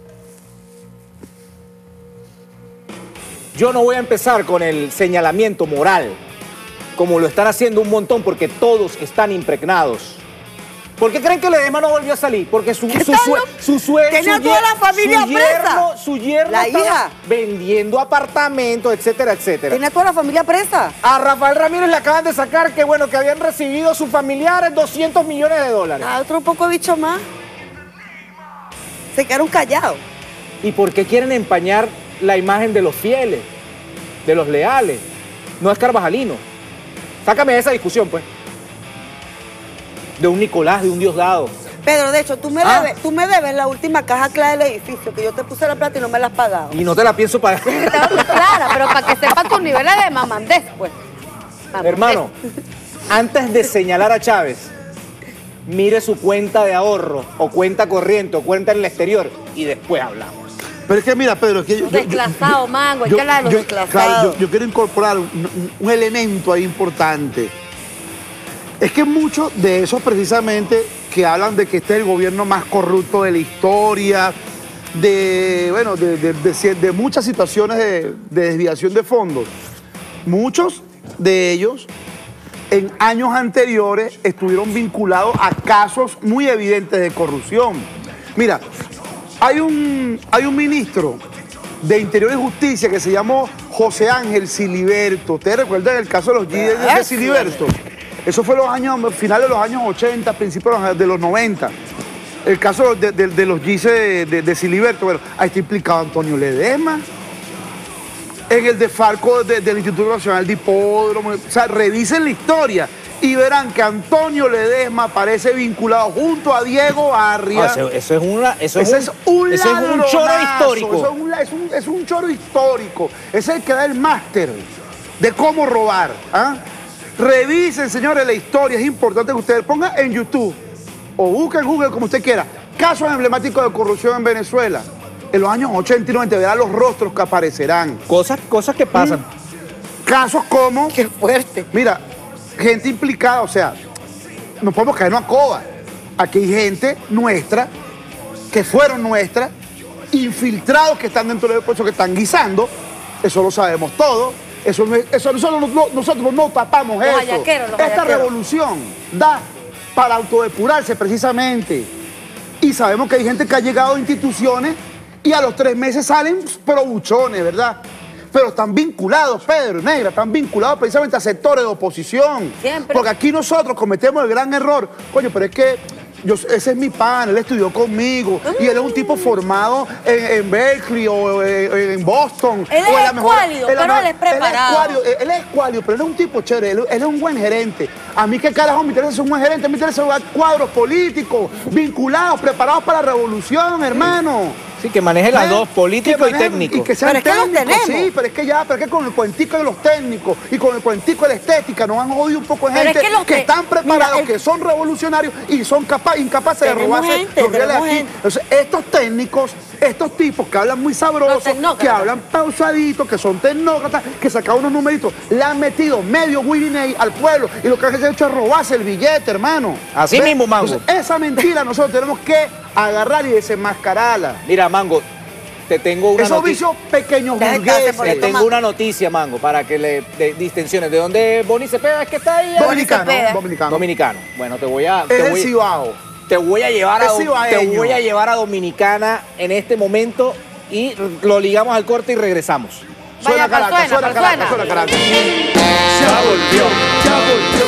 Yo no voy a empezar con el señalamiento moral, como lo están haciendo un montón, porque todos están impregnados. ¿Por qué creen que Ledesma no volvió a salir? Porque su suegro... Tenía toda la familia presa. Su yerno la estaba hija vendiendo apartamentos, etcétera, etcétera. Tenía toda la familia presa. A Rafael Ramírez le acaban de sacar que, bueno, que habían recibido sus familiares $200 millones. A otro poco bicho más. Se quedaron callados. ¿Y por qué quieren empañar la imagen de los fieles, de los leales? No es carvajalino. Sácame de esa discusión, pues. De un Nicolás, de un Diosdado. Pedro, de hecho, tú me debes la última caja clara del edificio, que yo te puse la plata y no me la has pagado. Y no te la pienso pagar. Estaba muy clara, pero para que sepas tus niveles de mamandés, pues. Hermano, antes de señalar a Chávez, mire su cuenta de ahorro, o cuenta corriente, o cuenta en el exterior, y después hablamos. Pero es que mira, Pedro, es que desclasado, Mango, hay que hablar de los desclasados. Claro, yo quiero incorporar un elemento ahí importante. Es que muchos de esos precisamente que hablan de que este es el gobierno más corrupto de la historia, de muchas situaciones de desviación de fondos, muchos de ellos en años anteriores estuvieron vinculados a casos muy evidentes de corrupción. Mira, hay un ministro de Interior y Justicia que se llamó José Ángel Siliberto. ¿Ustedes recuerdan el caso de los GD de Siliberto? Eso fue finales de los años 80, principios de los 90. El caso de los GICE de Siliberto. Bueno, ahí está implicado Antonio Ledesma. En el desfalco del Instituto Nacional de Hipódromo. O sea, revisen la historia y verán que Antonio Ledesma aparece vinculado junto a Diego Arria. Eso es un choro histórico. Es un choro histórico. Es el que da el máster de cómo robar. Revisen, señores, la historia. Es importante que ustedes pongan en YouTube o busquen en Google, como usted quiera, casos emblemáticos de corrupción en Venezuela. En los años 80 y 90 verán los rostros que aparecerán. Cosas que pasan. Casos como... ¡Qué fuerte! Mira, gente implicada, o sea, no podemos caernos a coba. Aquí hay gente nuestra, que fueron nuestras, infiltrados que están dentro del proceso, que están guisando. Eso lo sabemos todos. Nosotros no tapamos eso. Esta revolución da para autodepurarse precisamente. Y sabemos que hay gente que ha llegado a instituciones y a los 3 meses salen probuchones, ¿verdad? Pero están vinculados, Pedro, Negra, están vinculados precisamente a sectores de oposición. Siempre. Porque aquí nosotros cometemos el gran error. Coño, pero es que ese es mi pan, él estudió conmigo y él es un tipo formado Berkeley o en Boston. Él o es escuálido, pero él es preparado. Él es escuálido, pero él es un tipo chévere, él es un buen gerente. A mí qué carajo me interesa ser un buen gerente, me interesa jugar cuadros políticos, vinculados, preparados para la revolución, hermano. Sí, que maneje las dos, político y técnico. Y que sean Pero es que los técnicos, tenemos. sí, pero es que con el cuentico de los técnicos y con el cuentico de la estética nos han jodido un poco de Pero gente es que los que que- están preparados, mira, que son revolucionarios y son incapaces de Tenemos robarse gente, los reales tenemos aquí. gente. Entonces, estos técnicos, estos tipos que hablan muy Los sabrosos, tecnócratas. que hablan pausaditos, que son tecnócratas, que sacan unos numeritos, le han metido medio Willy al pueblo y lo que han hecho es robarse el billete, hermano. Así ¿Ves? mismo, Mango. Entonces, esa mentira nosotros tenemos que agarrar y desenmascararla. Mira, Mango, te tengo una Esos noticia. vicios pequeños Deja de estarse burgueses. por Te esto, tengo Mango. una noticia, Mango, para que le dé distensiones. ¿De dónde Boni Cepeda es que está ahí? Dominicano, Cepeda. dominicano. Dominicano. Bueno, te voy a... Es el Cibao. Te voy a llevar a Es cibaeño. te voy a llevar a Dominicana en este momento y lo ligamos al corte y regresamos. Suena Vaya, Caracas, suena, suena Caracas, suena. suena Caracas. Ya volvió, ya volvió.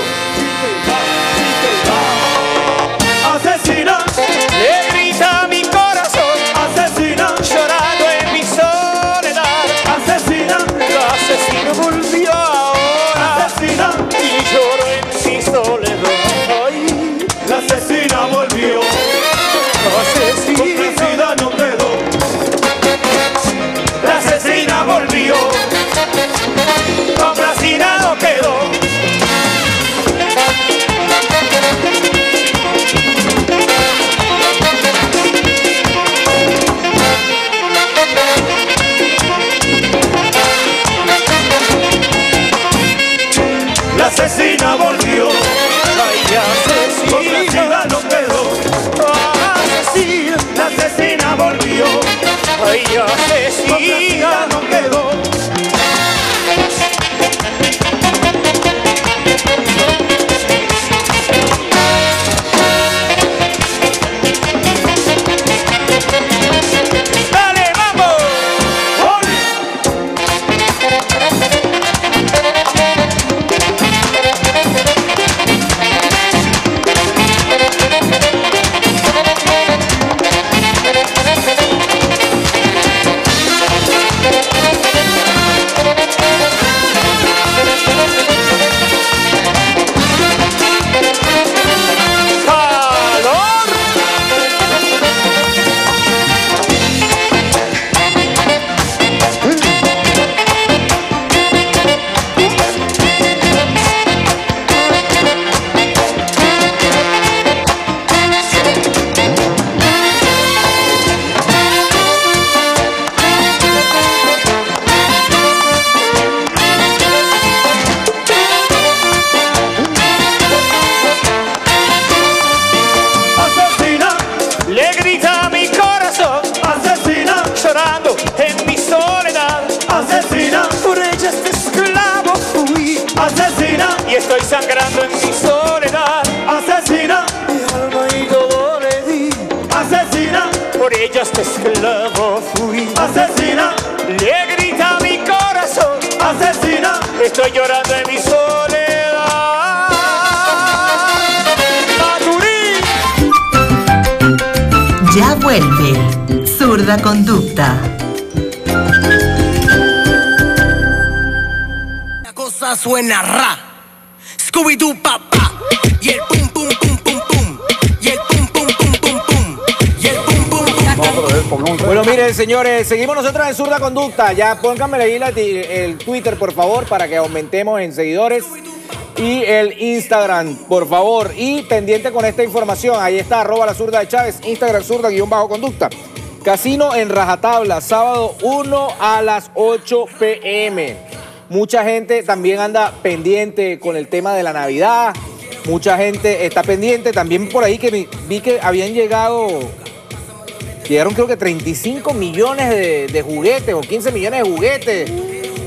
Asesina, le grita a mi corazón. Asesina, llorando en mi soledad. Asesina, la asesina volvió ahora. Asesina, y lloro en mi soledad. Ay, la asesina volvió. Asesina, complacida no quedó. La asesina volvió. Complacida no quedó. La asesina volvió. Ay, asesina. Complacida no quedó. Asesina. La asesina volvió. Ay, asesina no quedó. Dale, vamos. Calor. Asesina, le grita a mi corazón. Asesina, llorando en mi soledad. Asesina, por ella este esclavo fui. Asesina, y estoy sangrando en mi soledad. Asesina, mi alma y todo le di. Asesina, por ella este esclavo fui. Asesina, le grita a mi corazón. Asesina, estoy llorando en mi soledad. Maturín. Ya vuelve Zurda Conducta. La cosa suena ra. Scooby-Doo papá. Y el pum pum pum pum pum. Y el pum pum pum pum pum. Y el pum pum pum. Bueno, miren, señores, seguimos nosotros en Zurda Conducta. Ya pónganme ahí el Twitter, por favor, para que aumentemos en seguidores. Y el Instagram, por favor. Y pendiente con esta información. Ahí está, @la zurda de Chávez, Instagram zurda_conducta. Casino en Rajatabla, sábado 1 a las 8 p.m. Mucha gente también anda pendiente con el tema de la Navidad. Mucha gente está pendiente. También por ahí que vi que habían llegaron creo que 35 millones de juguetes o 15 millones de juguetes.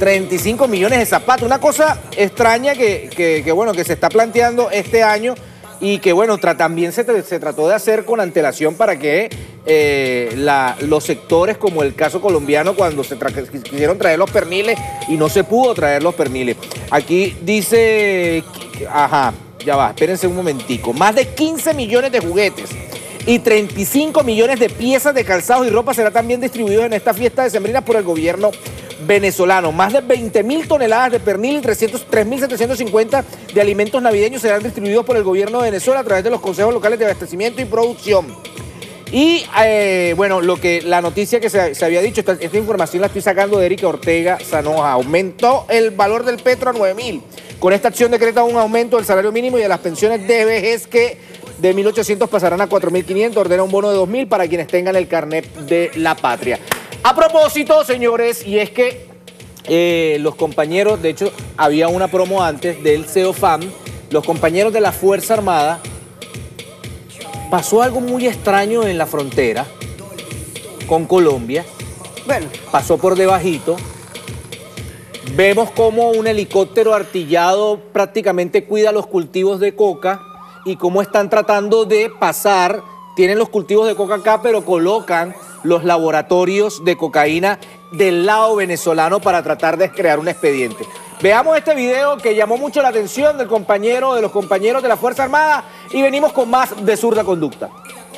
35 millones de zapatos. Una cosa extraña que bueno, que se está planteando este año y que bueno, también se trató de hacer con antelación para que los sectores, como el caso colombiano, cuando se quisieron traer los perniles y no se pudo traer los perniles. Aquí dice, ajá, ya va, espérense un momentico, más de 15 millones de juguetes y 35 millones de piezas de calzados y ropa será también distribuidos en esta fiesta decembrina por el gobierno venezolano. Más de 20.000 toneladas de pernil y 3.750 de alimentos navideños serán distribuidos por el gobierno de Venezuela a través de los consejos locales de abastecimiento y producción. Y bueno, la noticia que se había dicho, esta información la estoy sacando de Erika Ortega Sanoja. Aumentó el valor del petro a 9.000. Con esta acción decreta un aumento del salario mínimo y de las pensiones de vejez que de 1.800 pasarán a 4.500. Ordena un bono de 2.000 para quienes tengan el carnet de la patria. A propósito, señores, y es que los compañeros, de hecho, había una promo antes del CEOFAM, los compañeros de la Fuerza Armada, pasó algo muy extraño en la frontera con Colombia. Bueno, pasó por debajito. Vemos cómo un helicóptero artillado prácticamente cuida los cultivos de coca y cómo están tratando de pasar. Tienen los cultivos de coca acá, pero colocan los laboratorios de cocaína del lado venezolano para tratar de crear un expediente. Veamos este video que llamó mucho la atención de los compañeros de la Fuerza Armada y venimos con más de Zurda Conducta.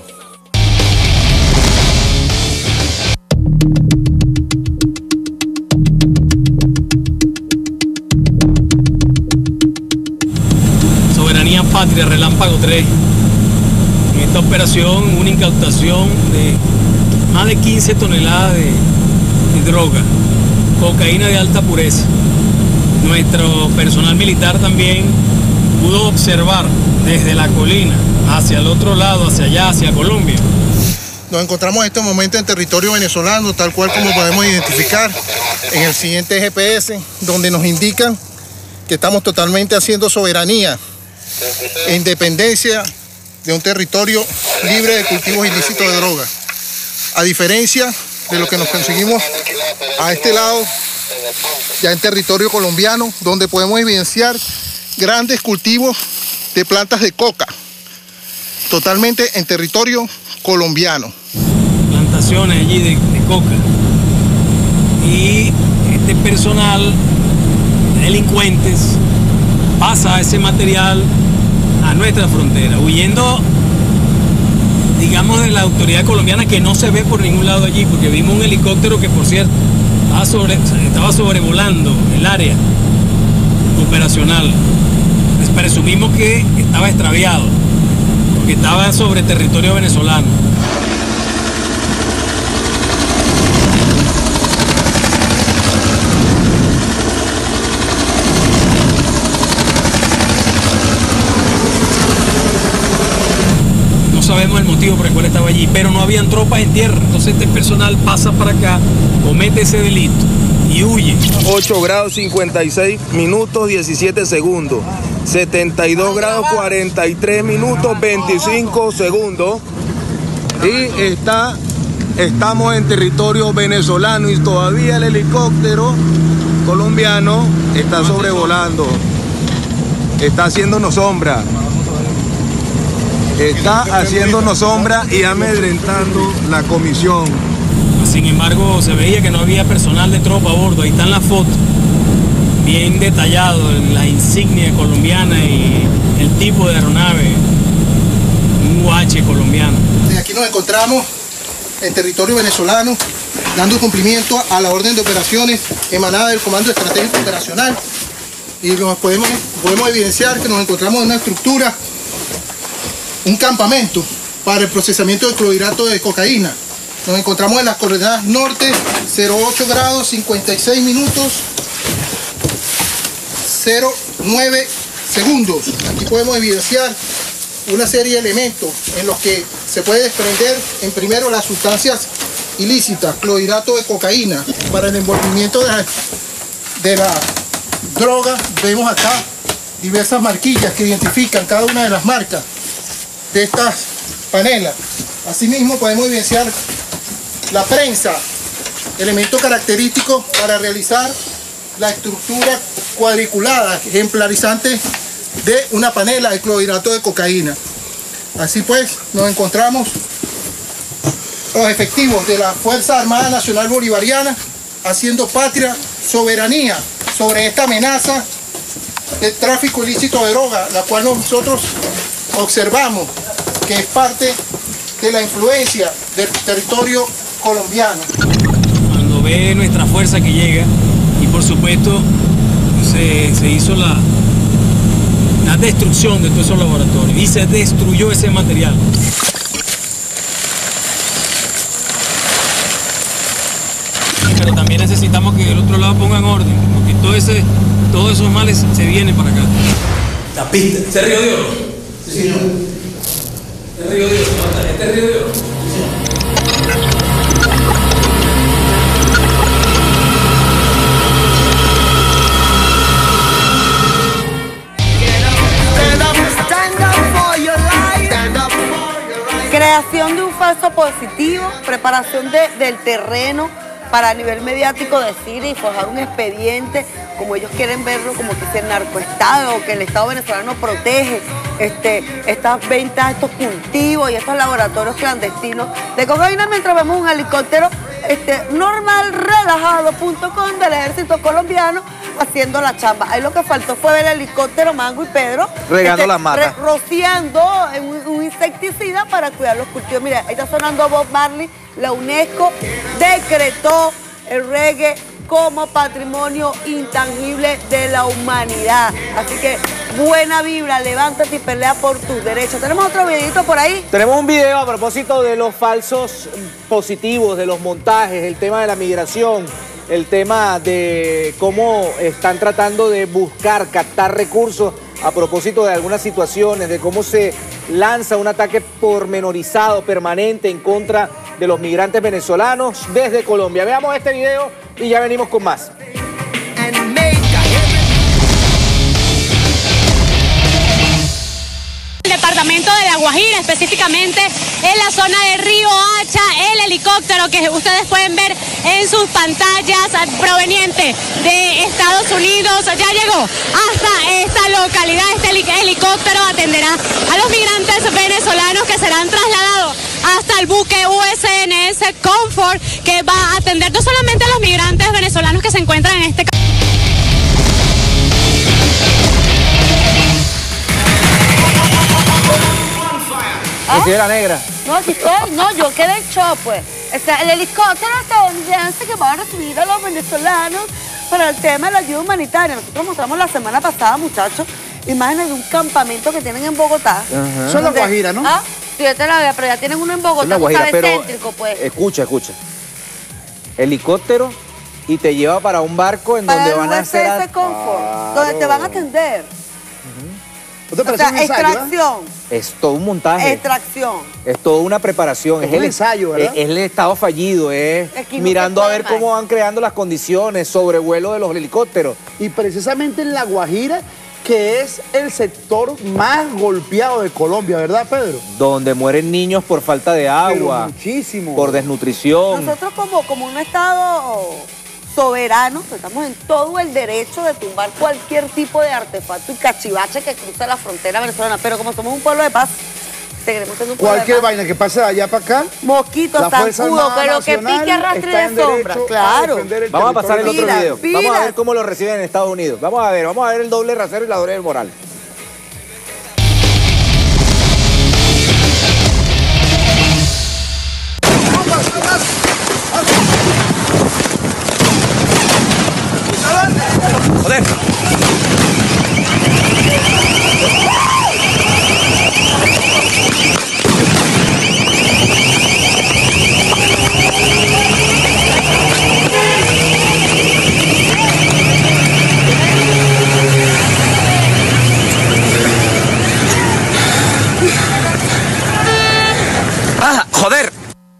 Soberanía Patria, Relámpago 3. En esta operación, una incautación de más de 15 toneladas de droga, cocaína de alta pureza. Nuestro personal militar también pudo observar desde la colina hacia el otro lado, hacia allá, hacia Colombia. Nos encontramos en este momento en territorio venezolano, tal cual como podemos identificar en el siguiente GPS, donde nos indican que estamos totalmente haciendo soberanía e independencia de un territorio libre de cultivos ilícitos de droga. A diferencia de lo que nos conseguimos a este lado, ya en territorio colombiano, donde podemos evidenciar grandes cultivos de plantas de coca, totalmente en territorio colombiano. Plantaciones allí de coca. Y este personal, delincuentes, pasa ese material a nuestra frontera, huyendo, digamos, de la autoridad colombiana, que no se ve por ningún lado allí, porque vimos un helicóptero que, por cierto, estaba sobrevolando el área operacional. Les presumimos que estaba extraviado, porque estaba sobre territorio venezolano. No sabemos el motivo por el cual estaba allí, pero no habían tropas en tierra. Entonces este personal pasa para acá, comete ese delito y huye. 8 grados 56 minutos 17 segundos. 72 grados 43 minutos 25 segundos. Y estamos en territorio venezolano y todavía el helicóptero colombiano está sobrevolando. Está haciéndonos sombra. Está haciéndonos sombra y amedrentando la comisión. Sin embargo, se veía que no había personal de tropa a bordo. Ahí están las fotos, bien detallado, la insignia colombiana y el tipo de aeronave, un UH colombiano. Aquí nos encontramos en territorio venezolano, dando cumplimiento a la orden de operaciones emanada del Comando Estratégico Operacional. Y podemos evidenciar que nos encontramos en una estructura, un campamento para el procesamiento de clorhidrato de cocaína. Nos encontramos en las coordenadas norte, 08 grados 56 minutos 09 segundos. Aquí podemos evidenciar una serie de elementos en los que se puede desprender en primero las sustancias ilícitas, clorhidrato de cocaína. Para el envolvimiento de la droga vemos acá diversas marquillas que identifican cada una de las marcas de estas panelas. Asimismo podemos evidenciar la prensa, elemento característico para realizar la estructura cuadriculada, ejemplarizante de una panela de clorhidrato de cocaína. Así pues, nos encontramos los efectivos de la Fuerza Armada Nacional Bolivariana haciendo patria, soberanía sobre esta amenaza de tráfico ilícito de droga, la cual nosotros observamos que es parte de la influencia del territorio colombiano. Cuando ve nuestra fuerza que llega, y por supuesto se hizo la destrucción de todos esos laboratorios y se destruyó ese material. Pero también necesitamos que del otro lado pongan orden, porque todos esos males se vienen para acá. La pista, ¿este es Río de Oro? Sí, señor. ¿Este es Río de Oro? ¿Este es Río de Oro? Sí, señor. Creación de un falso positivo, preparación del terreno para a nivel mediático decir y forjar un expediente, como ellos quieren verlo, como que es el narcoestado, que el Estado venezolano protege estas ventas, estos cultivos y estos laboratorios clandestinos de cocaína, mientras vemos un helicóptero normal, relajado.com del ejército colombiano haciendo la chamba. Ahí lo que faltó fue ver el helicóptero Mango y Pedro regando las matas, rociando un insecticida para cuidar los cultivos. Mira, ahí está sonando Bob Marley. La UNESCO decretó el reggae como patrimonio intangible de la humanidad. Así que buena vibra, levántate y pelea por tus derechos. ¿Tenemos otro videito por ahí? Tenemos un video a propósito de los falsos positivos, de los montajes, el tema de la migración, el tema de cómo están tratando de buscar, captar recursos a propósito de algunas situaciones, de cómo se lanza un ataque pormenorizado, permanente, en contra de los migrantes venezolanos desde Colombia. Veamos este video y ya venimos con más. El departamento de La Guajira, específicamente en la zona de Río Hacha, el helicóptero que ustedes pueden ver en sus pantallas proveniente de Estados Unidos ya llegó hasta esta localidad. Este helicóptero atenderá a los migrantes venezolanos que serán trasladados hasta el buque USNS Comfort, que va a atender no solamente a los migrantes venezolanos que se encuentran en este Señora Negra. No, aquí estoy, no, yo quedé en shock, pues. O sea, el helicóptero estadounidense que va a recibir a los venezolanos para el tema de la ayuda humanitaria. Nosotros mostramos la semana pasada, muchachos, imágenes de un campamento que tienen en Bogotá. Eso es La Guajira, ¿no? Ah, sí, esta es la Guajira, pero ya tienen uno en Bogotá, La Guajira, pero céntrico, pues. Escucha. Helicóptero y te lleva para un barco en donde van a hacer... Para el USS Comfort, donde te van a atender. ¿No te O parece sea, un ensayo, extracción. Es todo un montaje. Extracción. Es toda una preparación. Es un ensayo, ¿verdad? Es el estado fallido, Aquí no mirando se a puede ver más. cómo van creando las condiciones, sobrevuelo de los helicópteros. Y precisamente en La Guajira, que es el sector más golpeado de Colombia, ¿verdad, Pedro? Donde mueren niños por falta de agua, muchísimo, por desnutrición. Nosotros como un Estado soberano, estamos en todo el derecho de tumbar cualquier tipo de artefacto y cachivache que cruza la frontera venezolana, pero como somos un pueblo de paz, seguiremos siendo un pueblo Cualquier de paz. vaina que pase de allá para acá. Mosquito, la Fuerza zancudo, Armada pero que Nacional pique, arrastre está de en derecho sombra. a Claro. defender el Vamos a pasar el otro territorio. video. Vamos a ver cómo lo reciben en Estados Unidos. Vamos a ver el doble rasero y la doble moral. Joder. ¡Ah, joder!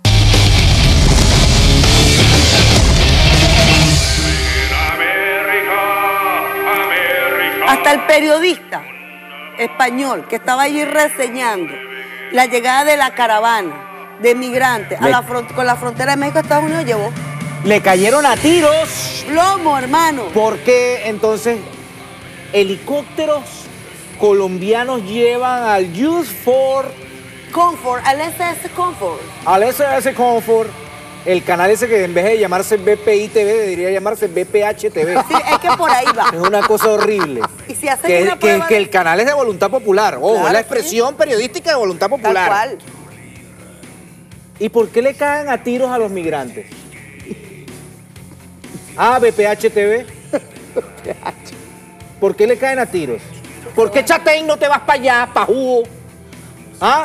Hasta el periodista español que estaba allí reseñando la llegada de la caravana de migrantes con la frontera de México a Estados Unidos llevó. Le cayeron a tiros. Plomo, hermano. Porque entonces helicópteros colombianos llevan al Youth for Comfort, al SS Comfort. Al SS Comfort, el canal ese que en vez de llamarse BPI TV debería llamarse BPH TV. Sí, es que por ahí va. Es una cosa horrible. Y si hacen una prueba que el canal es de voluntad popular. Ojo, Claro, es la expresión periodística de voluntad popular. Tal cual. ¿Y por qué le caen a tiros a los migrantes? Ah, BPH TV. ¿Por qué le caen a tiros? ¿Por qué, Chatén, no te vas para allá, para Jugo? ¿Ah?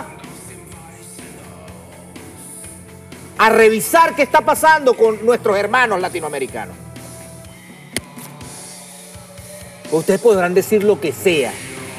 A revisar qué está pasando con nuestros hermanos latinoamericanos. Ustedes podrán decir lo que sea.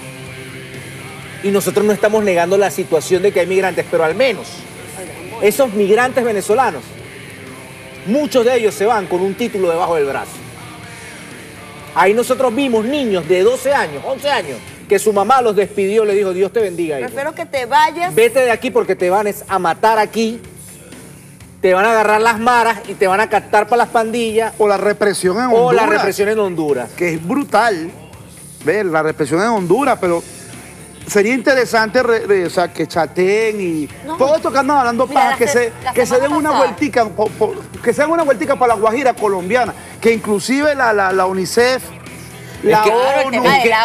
Y nosotros no estamos negando la situación de que hay migrantes, pero al menos esos migrantes venezolanos, muchos de ellos se van con un título debajo del brazo. Ahí nosotros vimos niños de 12 años, 11 años, que su mamá los despidió, le dijo, Dios te bendiga, hijo. Prefiero que te vayas. Vete de aquí porque te van a matar aquí, te van a agarrar las maras y te van a captar para las pandillas. O la represión en Honduras. O la represión en Honduras. Que es brutal, ver la represión en Honduras, pero sería interesante o sea, que Chatén y todo esto que andan hablando para que se den una vueltica, que se den una vueltica para la Guajira colombiana, que inclusive la UNICEF, la ONU,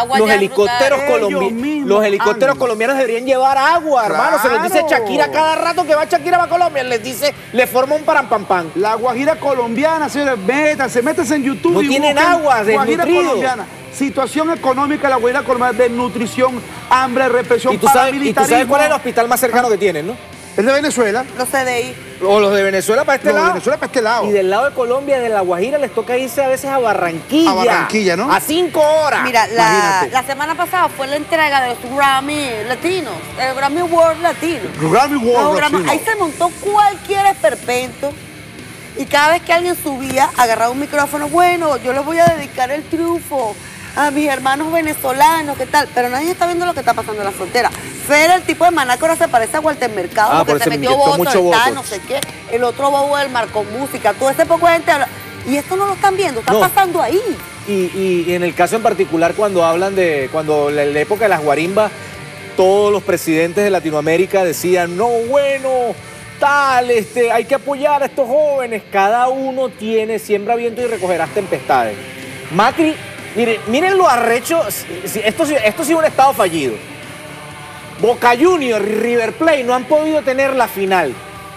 los helicópteros colombianos deberían llevar agua, hermano. Se los dice Shakira cada rato que va Shakira va a Colombia, les dice, le forma un parampampam. La Guajira colombiana, señores, métanse en YouTube. No tienen agua, Guajira colombiana. Situación económica de la Guajira colombiana, desnutrición, hambre, represión, paramilitarismo. ¿Y tú sabes cuál es el hospital más cercano que tienen, no? Es de Venezuela. Los CDI. O los de Venezuela para este lado. Los de Venezuela para este lado. Y del lado de Colombia, de la Guajira, les toca irse a veces a Barranquilla. A Barranquilla, ¿no? A 5 horas. Mira, la semana pasada fue la entrega de los Grammy Latinos, el Grammy World Latino. Grammy World Latino. Ahí se montó cualquier esperpento. Y cada vez que alguien subía, agarraba un micrófono, bueno, yo les voy a dedicar el triunfo a mis hermanos venezolanos, ¿qué tal? Pero nadie está viendo lo que está pasando en la frontera. Fer, el tipo de maná que ahora se parece a Walter Mercado, porque se metió votos, está, no sé qué. El otro bobo del Marco Música, todo ese poco de gente habla. Y esto no lo están viendo, está pasando ahí. Y en el caso en particular, cuando hablan de, cuando en la época de las guarimbas, todos los presidentes de Latinoamérica decían, no, bueno, tal, hay que apoyar a estos jóvenes. Cada uno siembra viento y recogerás tempestades. Macri, miren lo arrecho, esto sí es un estado fallido. Boca Juniors y River Plate no han podido tener la final.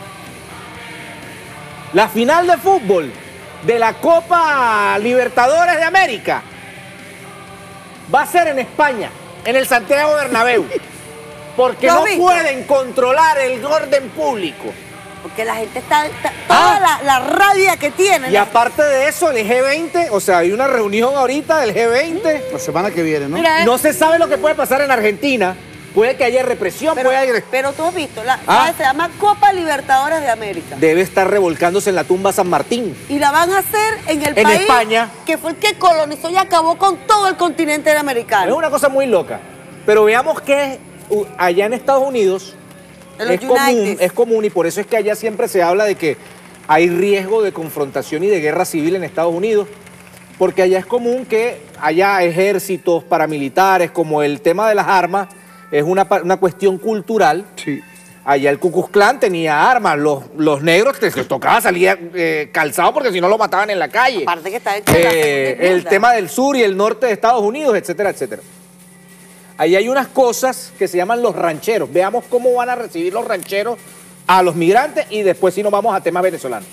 La final de fútbol de la Copa Libertadores de América va a ser en España, en el Santiago Bernabéu. Porque no pueden controlar el orden público. Porque la gente está toda la rabia que tienen. Y aparte de eso, el G20, o sea, hay una reunión ahorita del G20. La semana que viene, ¿no? Mira, no se sabe lo que puede pasar en Argentina. Puede que haya represión, pero tú has visto, se llama Copa Libertadores de América. Debe estar revolcándose en la tumba San Martín. Y la van a hacer en el país España, que fue el que colonizó y acabó con todo el continente americano. Es una cosa muy loca. Pero veamos que allá en Estados Unidos es común, y por eso es que allá siempre se habla de que hay riesgo de confrontación y de guerra civil en Estados Unidos, porque allá es común que haya ejércitos paramilitares, como el tema de las armas, es una cuestión cultural. Sí. Allá el Ku Klux Klan tenía armas, los negros les tocaba salir calzados porque si no lo mataban en la calle. Aparte que está el tema del sur y el norte de Estados Unidos, etcétera, etcétera. Ahí hay unas cosas que se llaman los rancheros. Veamos cómo van a recibir los rancheros a los migrantes y después sí nos vamos a temas venezolanos.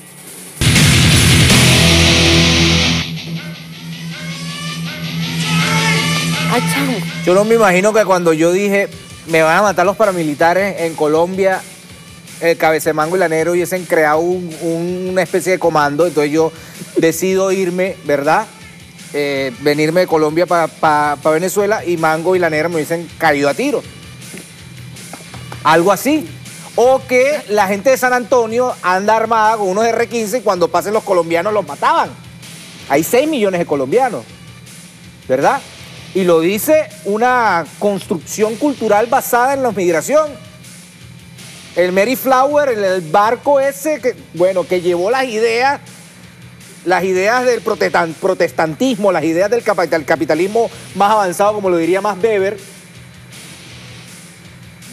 Yo no me imagino que cuando yo dije me van a matar los paramilitares en Colombia, el Cabecemango y la Negro hubiesen creado una especie de comando. Entonces yo decido irme, ¿verdad? Venirme de Colombia para Venezuela y Mango y la Negra me hubiesen caído a tiros. Algo así. O que la gente de San Antonio anda armada con unos R-15 y cuando pasen los colombianos los mataban. Hay 6 millones de colombianos, ¿verdad? Y lo dice una construcción cultural basada en la migración. El Mayflower, el barco ese que llevó las ideas del protestantismo, las ideas del capitalismo más avanzado, como lo diría Max Weber,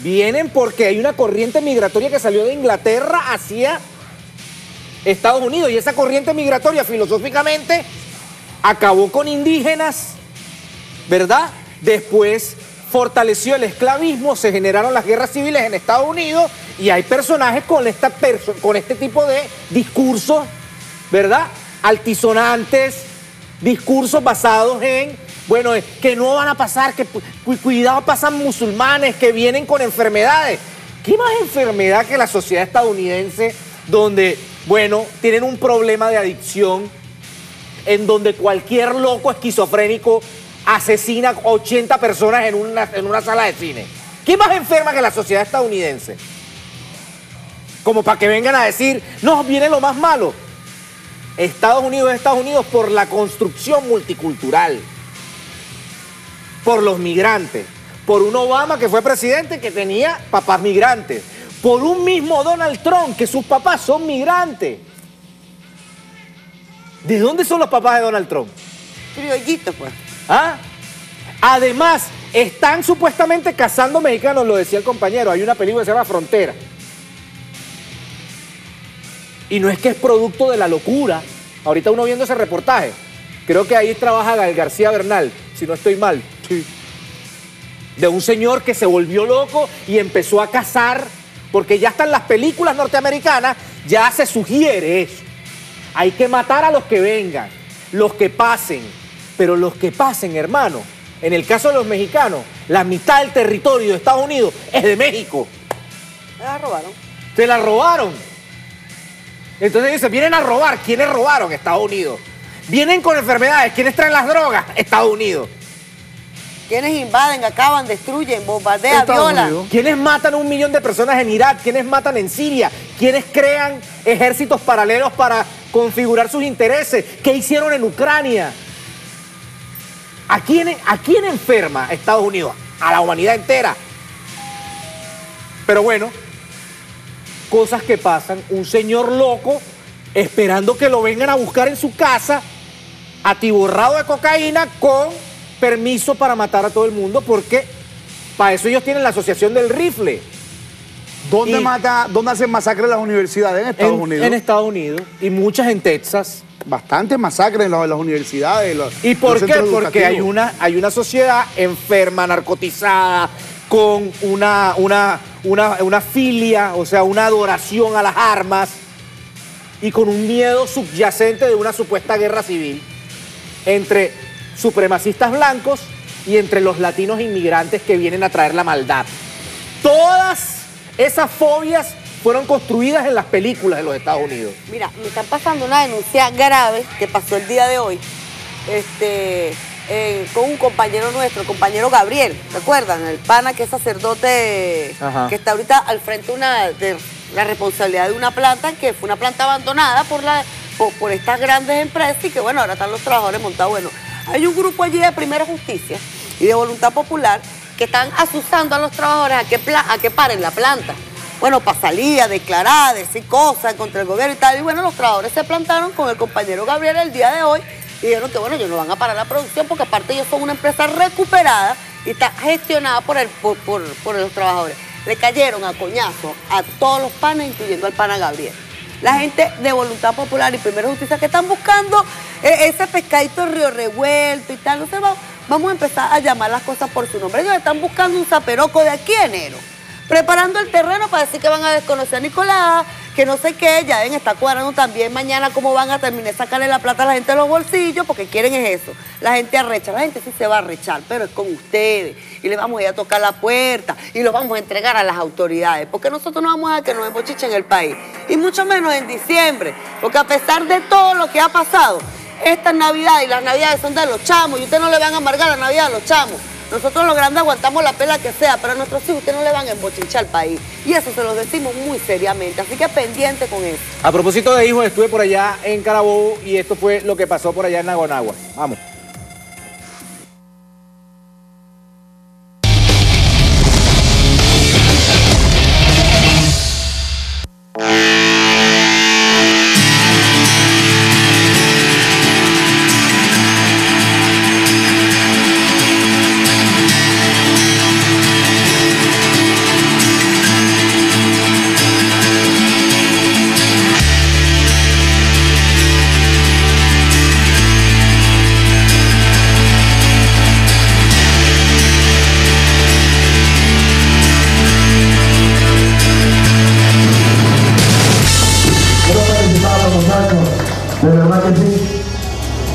Vienen porque hay una corriente migratoria que salió de Inglaterra hacia Estados Unidos. Y esa corriente migratoria, filosóficamente, acabó con indígenas, ¿verdad? Después fortaleció el esclavismo, se generaron las guerras civiles en Estados Unidos y hay personajes con este tipo de discursos, ¿verdad? Altisonantes, discursos basados en, bueno, que no van a pasar, que cuidado, pasan musulmanes que vienen con enfermedades. ¿Qué más enfermedad que la sociedad estadounidense donde, bueno, tienen un problema de adicción, en donde cualquier loco esquizofrénico asesina 80 personas en una sala de cine? ¿Qué más enferma que la sociedad estadounidense? Como para que vengan a decir, no, viene lo más malo. Estados Unidos es Estados Unidos por la construcción multicultural, por los migrantes, por un Obama que fue presidente que tenía papás migrantes, por un mismo Donald Trump que sus papás son migrantes. ¿De dónde son los papás de Donald Trump? Criollitos, pues. ¿Ah? Además, están supuestamente cazando mexicanos, lo decía el compañero, hay una película que se llama Frontera. Y no es que es producto de la locura. Ahorita uno viendo ese reportaje, creo que ahí trabaja Gael García Bernal, si no estoy mal. Sí. De un señor que se volvió loco y empezó a cazar, porque ya están las películas norteamericanas, ya se sugiere eso. Hay que matar a los que vengan, los que pasen. Pero los que pasen, hermano, en el caso de los mexicanos, la mitad del territorio de Estados Unidos es de México. Se la robaron. Se la robaron. Entonces dice, vienen a robar. ¿Quiénes robaron? Estados Unidos. Vienen con enfermedades. ¿Quiénes traen las drogas? Estados Unidos. ¿Quiénes invaden, acaban, destruyen, bombardean, violan? ¿Quiénes matan a 1 millón de personas en Irak? ¿Quiénes matan en Siria? ¿Quiénes crean ejércitos paralelos para configurar sus intereses? ¿Qué hicieron en Ucrania? ¿A quién enferma Estados Unidos? A la humanidad entera. Pero bueno, cosas que pasan. Un señor loco esperando que lo vengan a buscar en su casa, atiborrado de cocaína, con permiso para matar a todo el mundo, porque para eso ellos tienen la asociación del rifle. ¿Dónde hacen masacres en las universidades? En Estados Unidos. En Estados Unidos. Y muchas en Texas. Bastantes masacres en las universidades. ¿Y por qué? Porque hay una sociedad enferma, narcotizada, con una filia, o sea, una adoración a las armas, y con un miedo subyacente de una supuesta guerra civil entre supremacistas blancos y entre los latinos inmigrantes que vienen a traer la maldad. Todas esas fobias fueron construidas en las películas de los Estados Unidos. Mira, me están pasando una denuncia grave que pasó el día de hoy con un compañero nuestro, el compañero Gabriel, ¿recuerdan? El pana que es sacerdote. Ajá. Que está ahorita al frente de la responsabilidad de una planta, que fue una planta abandonada por estas grandes empresas y que bueno, ahora están los trabajadores montados. Bueno, hay un grupo allí de Primera Justicia y de Voluntad Popular que están asusando a los trabajadores a que paren la planta. Bueno, para salir a declarar, decir cosas contra el gobierno y tal. Y bueno, los trabajadores se plantaron con el compañero Gabriel el día de hoy y dijeron que bueno, ellos no van a parar la producción porque aparte ellos son una empresa recuperada y está gestionada por los trabajadores. Le cayeron a coñazo a todos los panes, incluyendo al pana Gabriel. La gente de Voluntad Popular y Primera Justicia que están buscando ese pescadito Río Revuelto y tal. Entonces vamos a empezar a llamar las cosas por su nombre. Ellos están buscando un zaperoco de aquí a enero, preparando el terreno para decir que van a desconocer a Nicolás, que no sé qué, ya deben estar cuadrando también mañana cómo van a terminar de sacarle la plata a la gente de los bolsillos, porque quieren es eso. La gente arrecha, la gente sí se va a arrechar, pero es con ustedes. Y les vamos a ir a tocar la puerta y los vamos a entregar a las autoridades, porque nosotros no vamos a dejar que nos embochichen el país. Y mucho menos en diciembre, porque a pesar de todo lo que ha pasado, estas navidades y las navidades son de los chamos, y ustedes no le van a amargar la navidad a los chamos. Nosotros los grandes aguantamos la pela que sea, pero a nuestros hijos ustedes no le van a embochinchar al país. Y eso se lo decimos muy seriamente, así que pendiente con eso. A propósito de hijos, estuve por allá en Carabobo y esto fue lo que pasó por allá en Naguanagua. Vamos.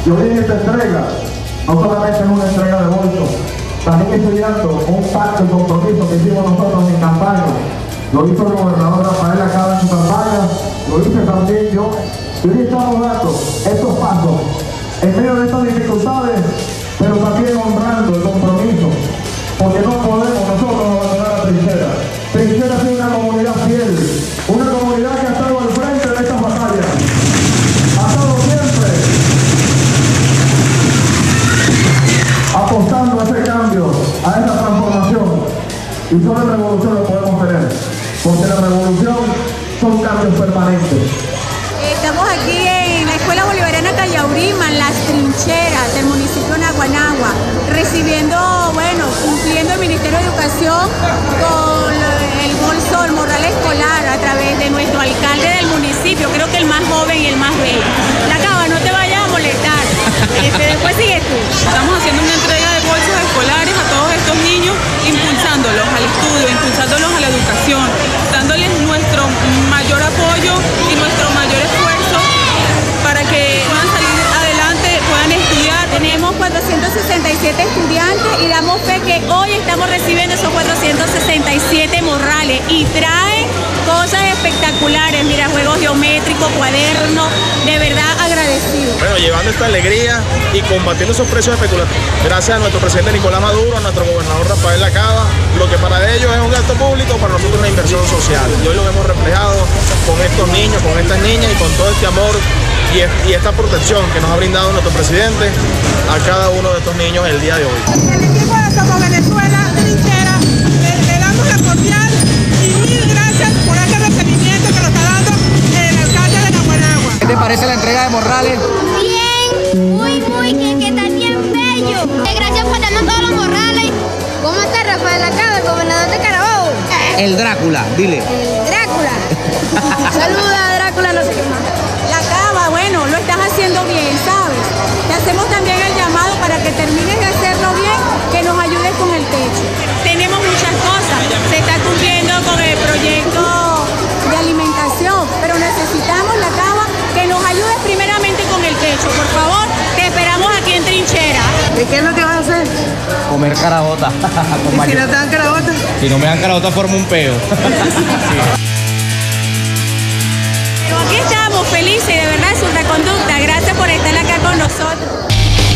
Y hoy en esta entrega, no solamente es una entrega de bolso, también estoy dando un pacto de compromiso que hicimos nosotros en campaña. Lo hizo el gobernador Rafael Acaba en su campaña, lo hice también yo. Y hoy estamos dando estos pasos en medio de estas dificultades, pero también honrando el compromiso, porque no podemos nosotros abandonar a Trinchera. Trinchera ha sido una comunidad fiel, una comunidad que ha estado al frente de estas batallas, ha estado siempre apostando a ese cambio, a esa transformación, y solo en revolución lo podemos tener, porque la revolución son cambios permanentes. Estamos aquí en la Escuela Bolivariana Cayaurima, en las trincheras del municipio de Naguanagua, recibiendo, cumpliendo el Ministerio de Educación con el bolso, el morral escolar a través de nuestro alcalde del municipio, creo que el más joven y el más bello. La Cava, no te vayas a molestar, después sigues tú. Estamos haciendo una entrega de bolsos escolares a todos estos niños, impulsándolos al estudio, impulsándolos a la educación, dándoles nuestro mayor apoyo y nuestro mayor esfuerzo para que puedan salir adelante, puedan estudiar. Tenemos 467 estudiantes y damos fe que hoy estamos recibiendo esos 467 morrales y traen cosas espectaculares, mira, juegos geométricos, cuadernos, de verdad agradecidos. Bueno, llevando esta alegría y combatiendo esos precios especulativos. Gracias a nuestro presidente Nicolás Maduro, a nuestro gobernador Rafael Acaba, lo que para ellos es un gasto público, para nosotros una inversión social. Y hoy lo hemos reflejado con estos niños, con estas niñas y con todo este amor y esta protección que nos ha brindado nuestro presidente a cada uno de estos niños el día de hoy. El equipo de Somos Venezuela, Trinchera, le damos la cordial y mil gracias por este recibimiento que nos está dando el alcalde de Naguanagua. ¿Qué te parece la entrega de morrales? Bien, muy, que está bien bello. Gracias por darnos todos los morrales. ¿Cómo está Rafael Acaba, el gobernador de Carabobo? El Drácula, dile. El Drácula. Saluda, Drácula, no sé qué más. La Cava, lo estás haciendo bien, ¿sabes? Te hacemos también el llamado para que termines de hacerlo bien, que nos ayudes con el techo. Tenemos muchas cosas, se está cumpliendo con el proyecto de alimentación, pero necesitamos, La Cava, que nos ayudes primeramente con el techo, por favor. Te esperamos aquí en Trinchera. ¿Y qué es lo que vas a hacer? Comer carabota. ¿Y si no te dan carabota? Si no me dan carabota, formo un peo. Pero aquí estamos felices, de verdad, Surda Conducta. Gracias por estar acá con nosotros.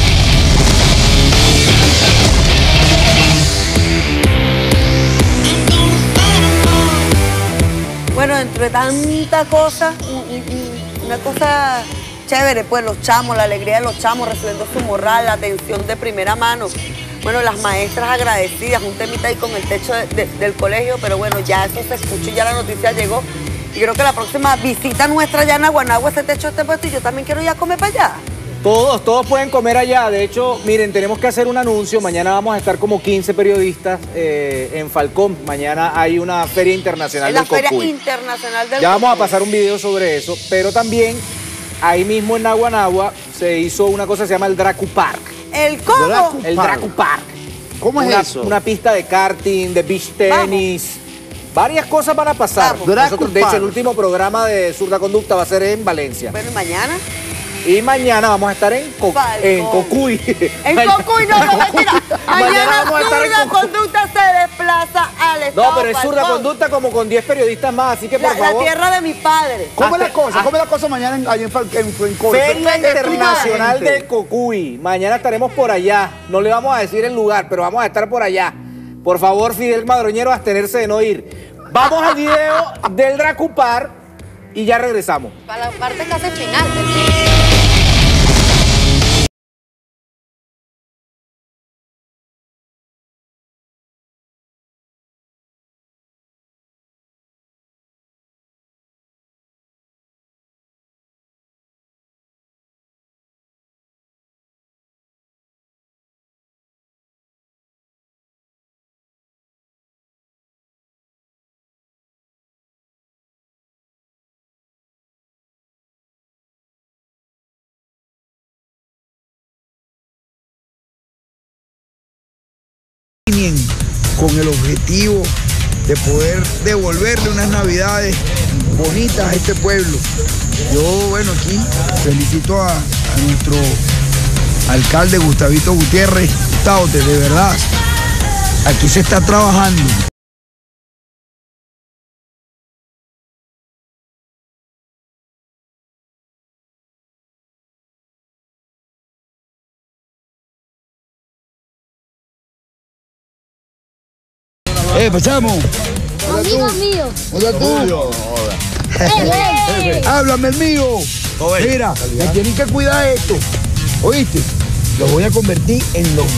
Bueno, entre tanta cosa, una cosa chévere, pues los chamos, la alegría de los chamos recibiendo su morral, la atención de primera mano. Bueno, las maestras agradecidas, un temita ahí con el techo del colegio, pero bueno, ya eso se escuchó y ya la noticia llegó. Y creo que la próxima visita nuestra allá en Naguanagua, ese techo esté puesto y yo también quiero ir a comer para allá. Todos pueden comer allá. De hecho, miren, tenemos que hacer un anuncio. Mañana vamos a estar como 15 periodistas en Falcón. Mañana hay una feria internacional del Cocuy. La feria internacional del Cocuy. Ya vamos a pasar un video sobre eso. Pero también, ahí mismo en Naguanagua, se hizo una cosa que se llama el Dracu Park. ¿El cómo? El Dracu Park. ¿Cómo es eso? Una pista de karting, de beach tenis. Varias cosas van a pasar. Nosotros, de hecho, el último programa de Surda Conducta va a ser en Valencia. Bueno, ¿y mañana? Y mañana vamos a estar en Cocuy. En Cocuy, no, mentira. Mañana Surda Conducta se desplaza al estado. No, pero es Surda Conducta como con 10 periodistas más, así que por favor. La tierra de mi padre. ¿Cómo es la cosa? ¿Cómo es la cosa mañana allá en Cocuy? Feria Internacional del Cocuy. Mañana estaremos por allá. No le vamos a decir el lugar, pero vamos a estar por allá. Por favor, Fidel Madroñero, abstenerse de no ir. Vamos al video del Dracu Park y ya regresamos. Para la parte casi final. Con el objetivo de poder devolverle unas navidades bonitas a este pueblo. Yo, bueno, aquí felicito a nuestro alcalde Gustavito Gutiérrez, Gustavo, de verdad, aquí se está trabajando. Pasamos. Amigo mío. Hola tú. Háblame el mío. Mira, me tienen que cuidar esto. ¿Oíste? Lo voy a convertir en los...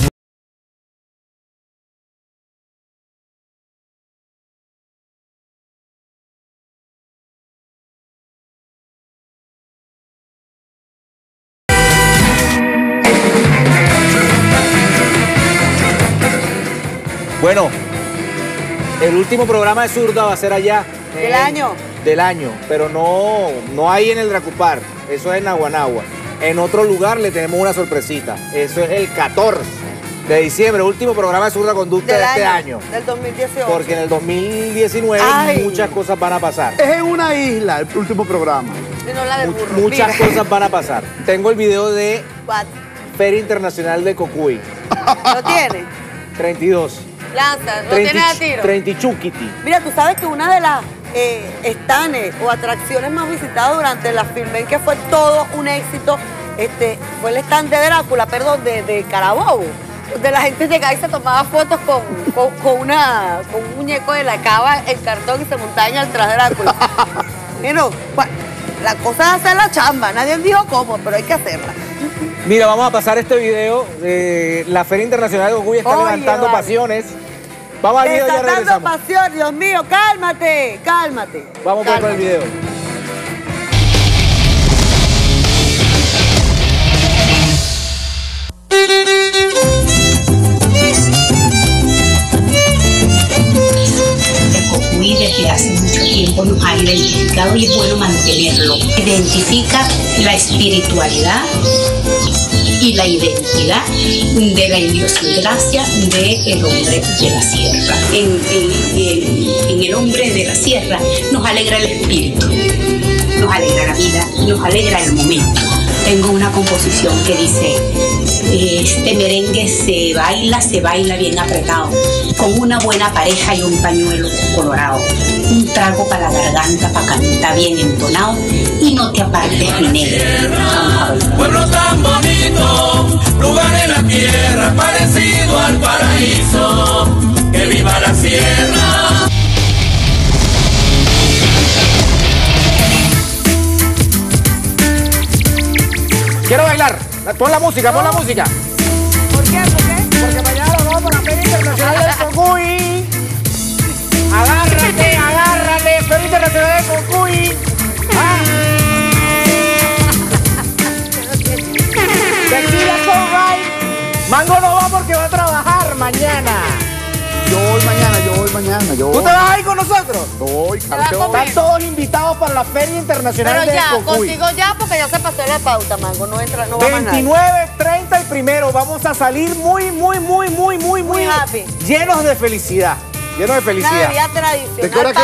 Bueno, el último programa de Zurda va a ser allá. ¿Del año? Del año, pero no hay en el Dracupar, eso es en Naguanagua. En otro lugar le tenemos una sorpresita, eso es el 14 de diciembre, último programa de Zurda Conducta de este año. Del 2018. Porque en el 2019 muchas cosas van a pasar. Es en una isla el último programa. No la del burro. Muchas cosas van a pasar. Tengo el video de Feria Internacional de Cocuy. ¿Lo tiene? 32. Lanza, lo tiene a tiro. 30 Chuquiti. Mira, tú sabes que una de las estanes o atracciones más visitadas durante la Filmen, que fue todo un éxito, fue el stand de Drácula, perdón, de Carabobo, donde la gente llegaba y se tomaba fotos con un muñeco de la cava en cartón y se montaba al tras Drácula. Bueno, la cosa es hacer la chamba, nadie dijo cómo, pero hay que hacerla. Mira, vamos a pasar este video. La Feria Internacional de Cocuy está levantando pasiones. Vamos al video y ya regresamos. Desatando pasión, Dios mío, cálmate, cálmate. Vamos pues con el video. El Cocuy desde hace mucho tiempo nos ha identificado y es bueno mantenerlo. Identifica la espiritualidad y la identidad de la idiosincrasia del hombre de la sierra. En el hombre de la sierra nos alegra el espíritu, nos alegra la vida, nos alegra el momento. Tengo una composición que dice, este merengue se baila bien apretado, con una buena pareja y un pañuelo colorado, un trago para la garganta para cantar bien entonado y no te apartes mi negro. Pueblo tan bonito, lugar en la tierra parecido al paraíso, que viva la sierra. Quiero bailar. Pon la música, pon la música. ¿Por qué? Porque mañana nos vamos a la Feria Internacional de Cocuy. Agárrate, Feria Internacional de Cocuy. Tequila con Ray. Mango no va porque va a trabajar mañana. Yo voy mañana. ¿Tú te vas a ir con nosotros? Voy, claro que voy. Están todos invitados para la Feria Internacional Pero de ya, Cocuy. contigo ya, porque ya se pasó la pauta, Mango. No entra, no va más nadie. 29, 30 y primero. Vamos a salir muy happy. llenos de felicidad. Llenos de felicidad. Navidad tradicional. ¿De qué hora,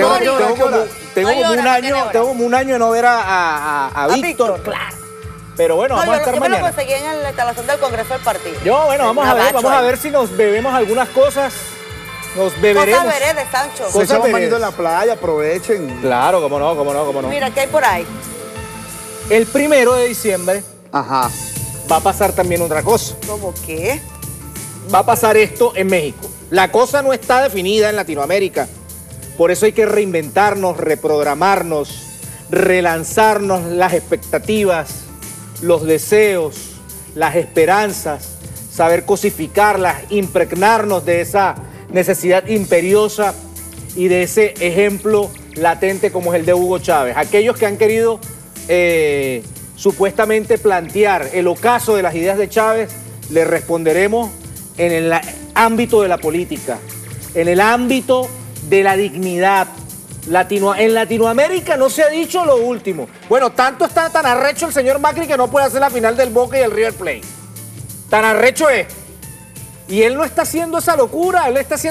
Tengo como un año de no ver a Víctor. Claro. Pero bueno, vamos a estar yo mañana. me lo conseguí en la instalación del Congreso del Partido. Vamos a ver si nos bebemos algunas cosas. Nos beberemos. Cosas veré de Sancho. Se echan un bañito en la playa, aprovechen. Claro, cómo no. Mira, ¿qué hay por ahí? El 1 de diciembre va a pasar también otra cosa. ¿Cómo qué? Va a pasar esto en México. La cosa no está definida en Latinoamérica. Por eso hay que reinventarnos, reprogramarnos, relanzarnos las expectativas, los deseos, las esperanzas, saber cosificarlas, impregnarnos de esa necesidad imperiosa y de ese ejemplo latente como es el de Hugo Chávez. Aquellos que han querido supuestamente plantear el ocaso de las ideas de Chávez, le responderemos en el ámbito de la política, en el ámbito de la dignidad. En Latinoamérica no se ha dicho lo último. Bueno, tanto está tan arrecho el señor Macri que no puede hacer la final del Boca y el River Plate. Tan arrecho es. Y él no está haciendo esa locura,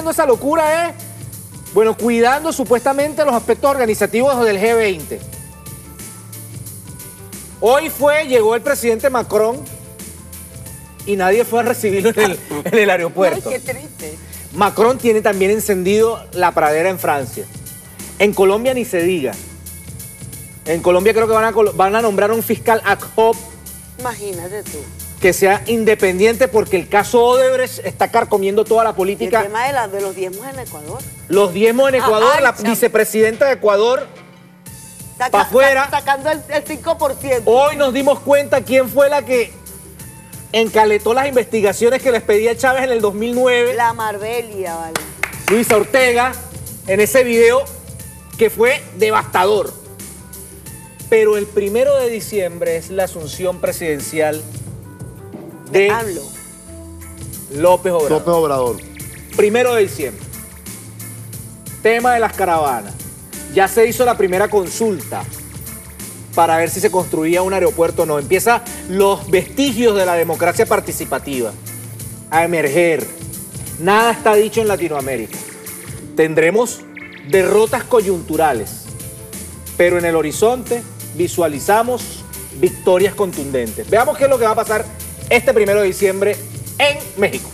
bueno, cuidando supuestamente los aspectos organizativos del G20. Hoy llegó el presidente Macron y nadie fue a recibirlo en el aeropuerto. Ay, qué triste. Macron tiene también encendido la pradera en Francia. En Colombia ni se diga. En Colombia creo que van a nombrar un fiscal ad hoc Imagínate tú. que sea independiente porque el caso Odebrecht está carcomiendo toda la Y política. el tema de los diezmos en Ecuador. Los diezmos en Ecuador, Ay, la chamo. vicepresidenta de Ecuador pa' afuera. Sacando el 5%. Hoy nos dimos cuenta quién fue la que encaletó las investigaciones que les pedía Chávez en el 2009. La Marbelia, vale. Luisa Ortega, en ese video que fue devastador. Pero el 1 de diciembre es la asunción presidencial de López Obrador. López Obrador. 1 de diciembre. Tema de las caravanas. Ya se hizo la primera consulta para ver si se construía un aeropuerto o no. Empiezan los vestigios de la democracia participativa a emerger. Nada está dicho en Latinoamérica. Tendremos derrotas coyunturales, pero en el horizonte visualizamos victorias contundentes. Veamos qué es lo que va a pasar este 1 de diciembre en México.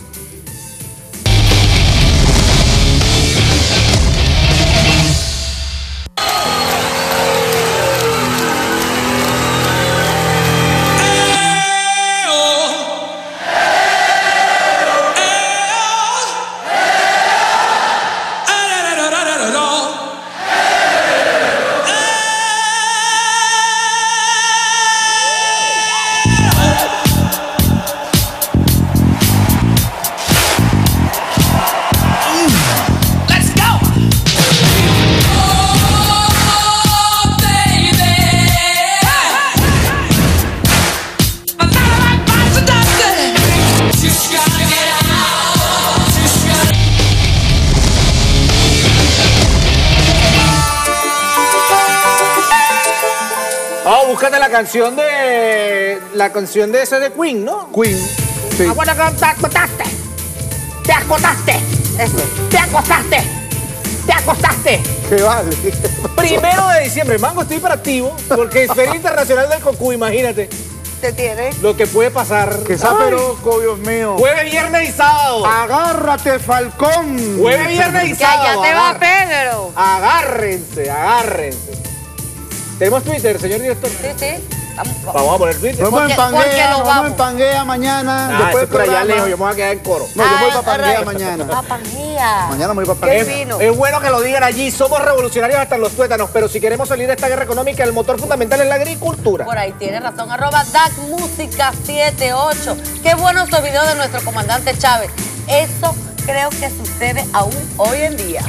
Búscate la canción de ese de Queen, ¿no? Queen. Sí. Aguanta, te acostaste. Te acostaste. Eso. Te acostaste. Te acostaste. ¿Qué vale? 1 de diciembre. Mango, estoy hiperactivo porque es Feria Internacional del Cocuy, imagínate. ¿Te tiene? Lo que puede pasar. Que saperoco, Dios mío. Jueves, viernes y sábado. Agárrate, Falcón. Jueves, viernes y Que sábado. allá te va Pedro. Agárrense, agárrense. ¿Tenemos Twitter, señor director? Sí, sí. Vamos a poner Twitter. Nos vemos en Pangea mañana. Ah, después eso por allá programa. lejos, yo me voy a quedar en coro. No, yo voy para Pangea mañana. A Pangea. Mañana me voy para Qué Pangea. fino. Es bueno que lo digan allí, somos revolucionarios hasta en los tuétanos, pero si queremos salir de esta guerra económica, el motor fundamental es la agricultura. Por ahí tiene razón, @DACMúsica78. Qué buenos estos videos de nuestro comandante Chávez. Eso creo que sucede aún hoy en día.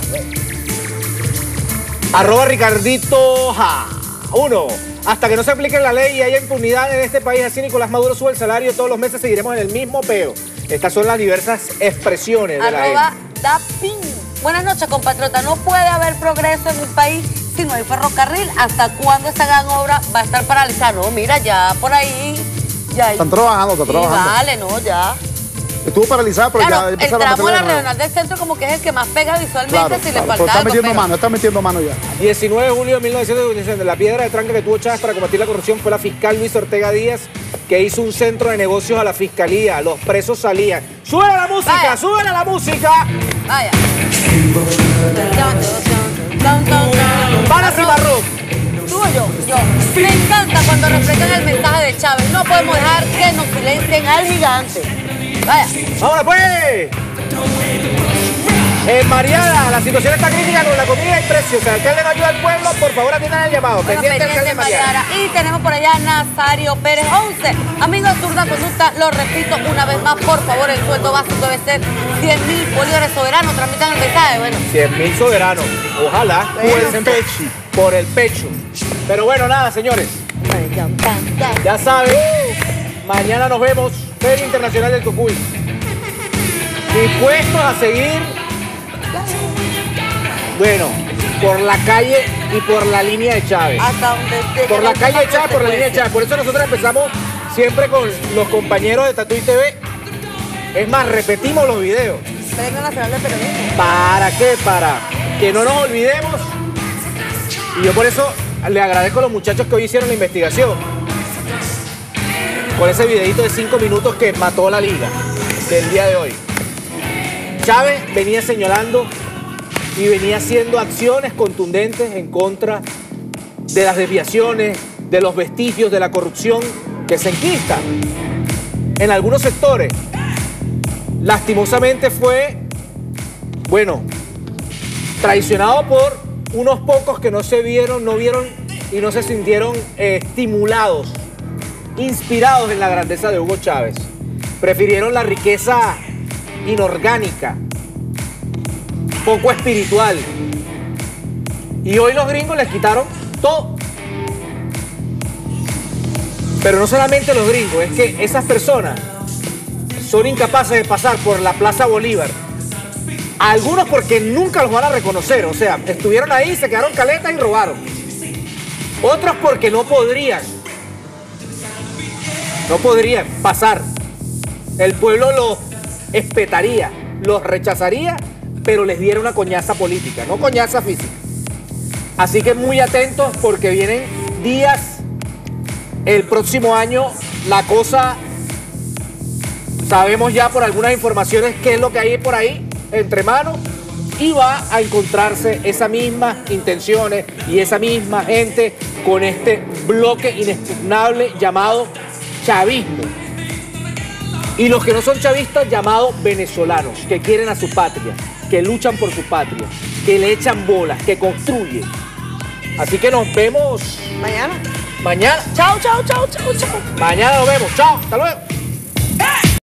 @Ricardito1. Hasta que no se aplique la ley y haya impunidad en este país, así Nicolás Maduro sube el salario todos los meses, seguiremos en el mismo peo. Estas son las diversas expresiones de la gente. @Dapin. Buenas noches, compatriota. No puede haber progreso en un país si no hay ferrocarril. ¿Hasta cuándo esta gran obra va a estar paralizada? No, mira, ya por ahí. Ya Están trabajando, están trabajando. Vale, no, ya. Estuvo paralizada, pero Claro, ya el empezaron a tramo de la meterle de nuevo. regional del centro como que es el que más pega visualmente, Claro, si le claro, pero faltaba está metiendo mano ya. 19 de julio de 1987, la piedra de tranca que tuvo Chávez para combatir la corrupción fue la fiscal Luisa Ortega Díaz, que hizo un centro de negocios a la fiscalía. Los presos salían. ¡Súbele la música! Vaya. ¡Súbele la música! Vaya. ¡Para Cimarrón! Tú o yo. Me encanta cuando reflejan el mensaje de Chávez. No podemos dejar que nos silencien al gigante. Vaya. ¡Vámonos pues! Mariana, la situación está crítica con la comida y precios. Si el alcalde no ayuda al pueblo, por favor atiendan el llamado. Bueno, Pendiente alcalde pendiente, Mariana. Mariana. Y tenemos por allá a Nazario Pérez 11. Amigos de Zurda Conducta, lo repito una vez más, por favor, el sueldo básico debe ser 100.000 bolívares soberanos. Transmitan el mensaje, bueno. 100.000 soberanos. Ojalá. Por el pecho. Pero bueno, nada, señores. Ya saben, mañana nos vemos. Feria Internacional del Cocuy. Dispuestos a seguir, bueno, por la calle y por la línea de Chávez. Hasta donde Por la calle de Chávez, por la línea de Chávez. Por eso nosotros empezamos siempre con los compañeros de Tatuí TV. Es más, repetimos los videos. Premio Nacional de Periodismo. ¿Para qué? Para que no nos olvidemos. Y yo por eso le agradezco a los muchachos que hoy hicieron la investigación. por ese videito de 5 minutos que mató la liga del día de hoy. Chávez venía señalando y venía haciendo acciones contundentes en contra de las desviaciones, de los vestigios de la corrupción que se enquista en algunos sectores. Lastimosamente fue, bueno, traicionado por unos pocos que no vieron y no se sintieron estimulados, inspirados en la grandeza de Hugo Chávez. Prefirieron la riqueza inorgánica, poco espiritual. Y hoy los gringos les quitaron todo. Pero no solamente los gringos, es que esas personas son incapaces de pasar por la Plaza Bolívar. Algunos porque nunca los van a reconocer, o sea, estuvieron ahí, se quedaron caletas y robaron. Otros porque no podrían pasar. El pueblo los espetaría, los rechazaría, pero les diera una coñaza política, no coñaza física. Así que muy atentos porque vienen días, el próximo año, la cosa, sabemos ya por algunas informaciones qué es lo que hay por ahí entre manos, y va a encontrarse esas mismas intenciones y esa misma gente con este bloque inexpugnable llamado chavismo. Y los que no son chavistas llamados venezolanos, que quieren a su patria, que luchan por su patria, que le echan bolas, que construyen. Así que nos vemos mañana. Mañana. Chao, chao, chao, chao, chao. Mañana nos vemos. Chao. Hasta luego.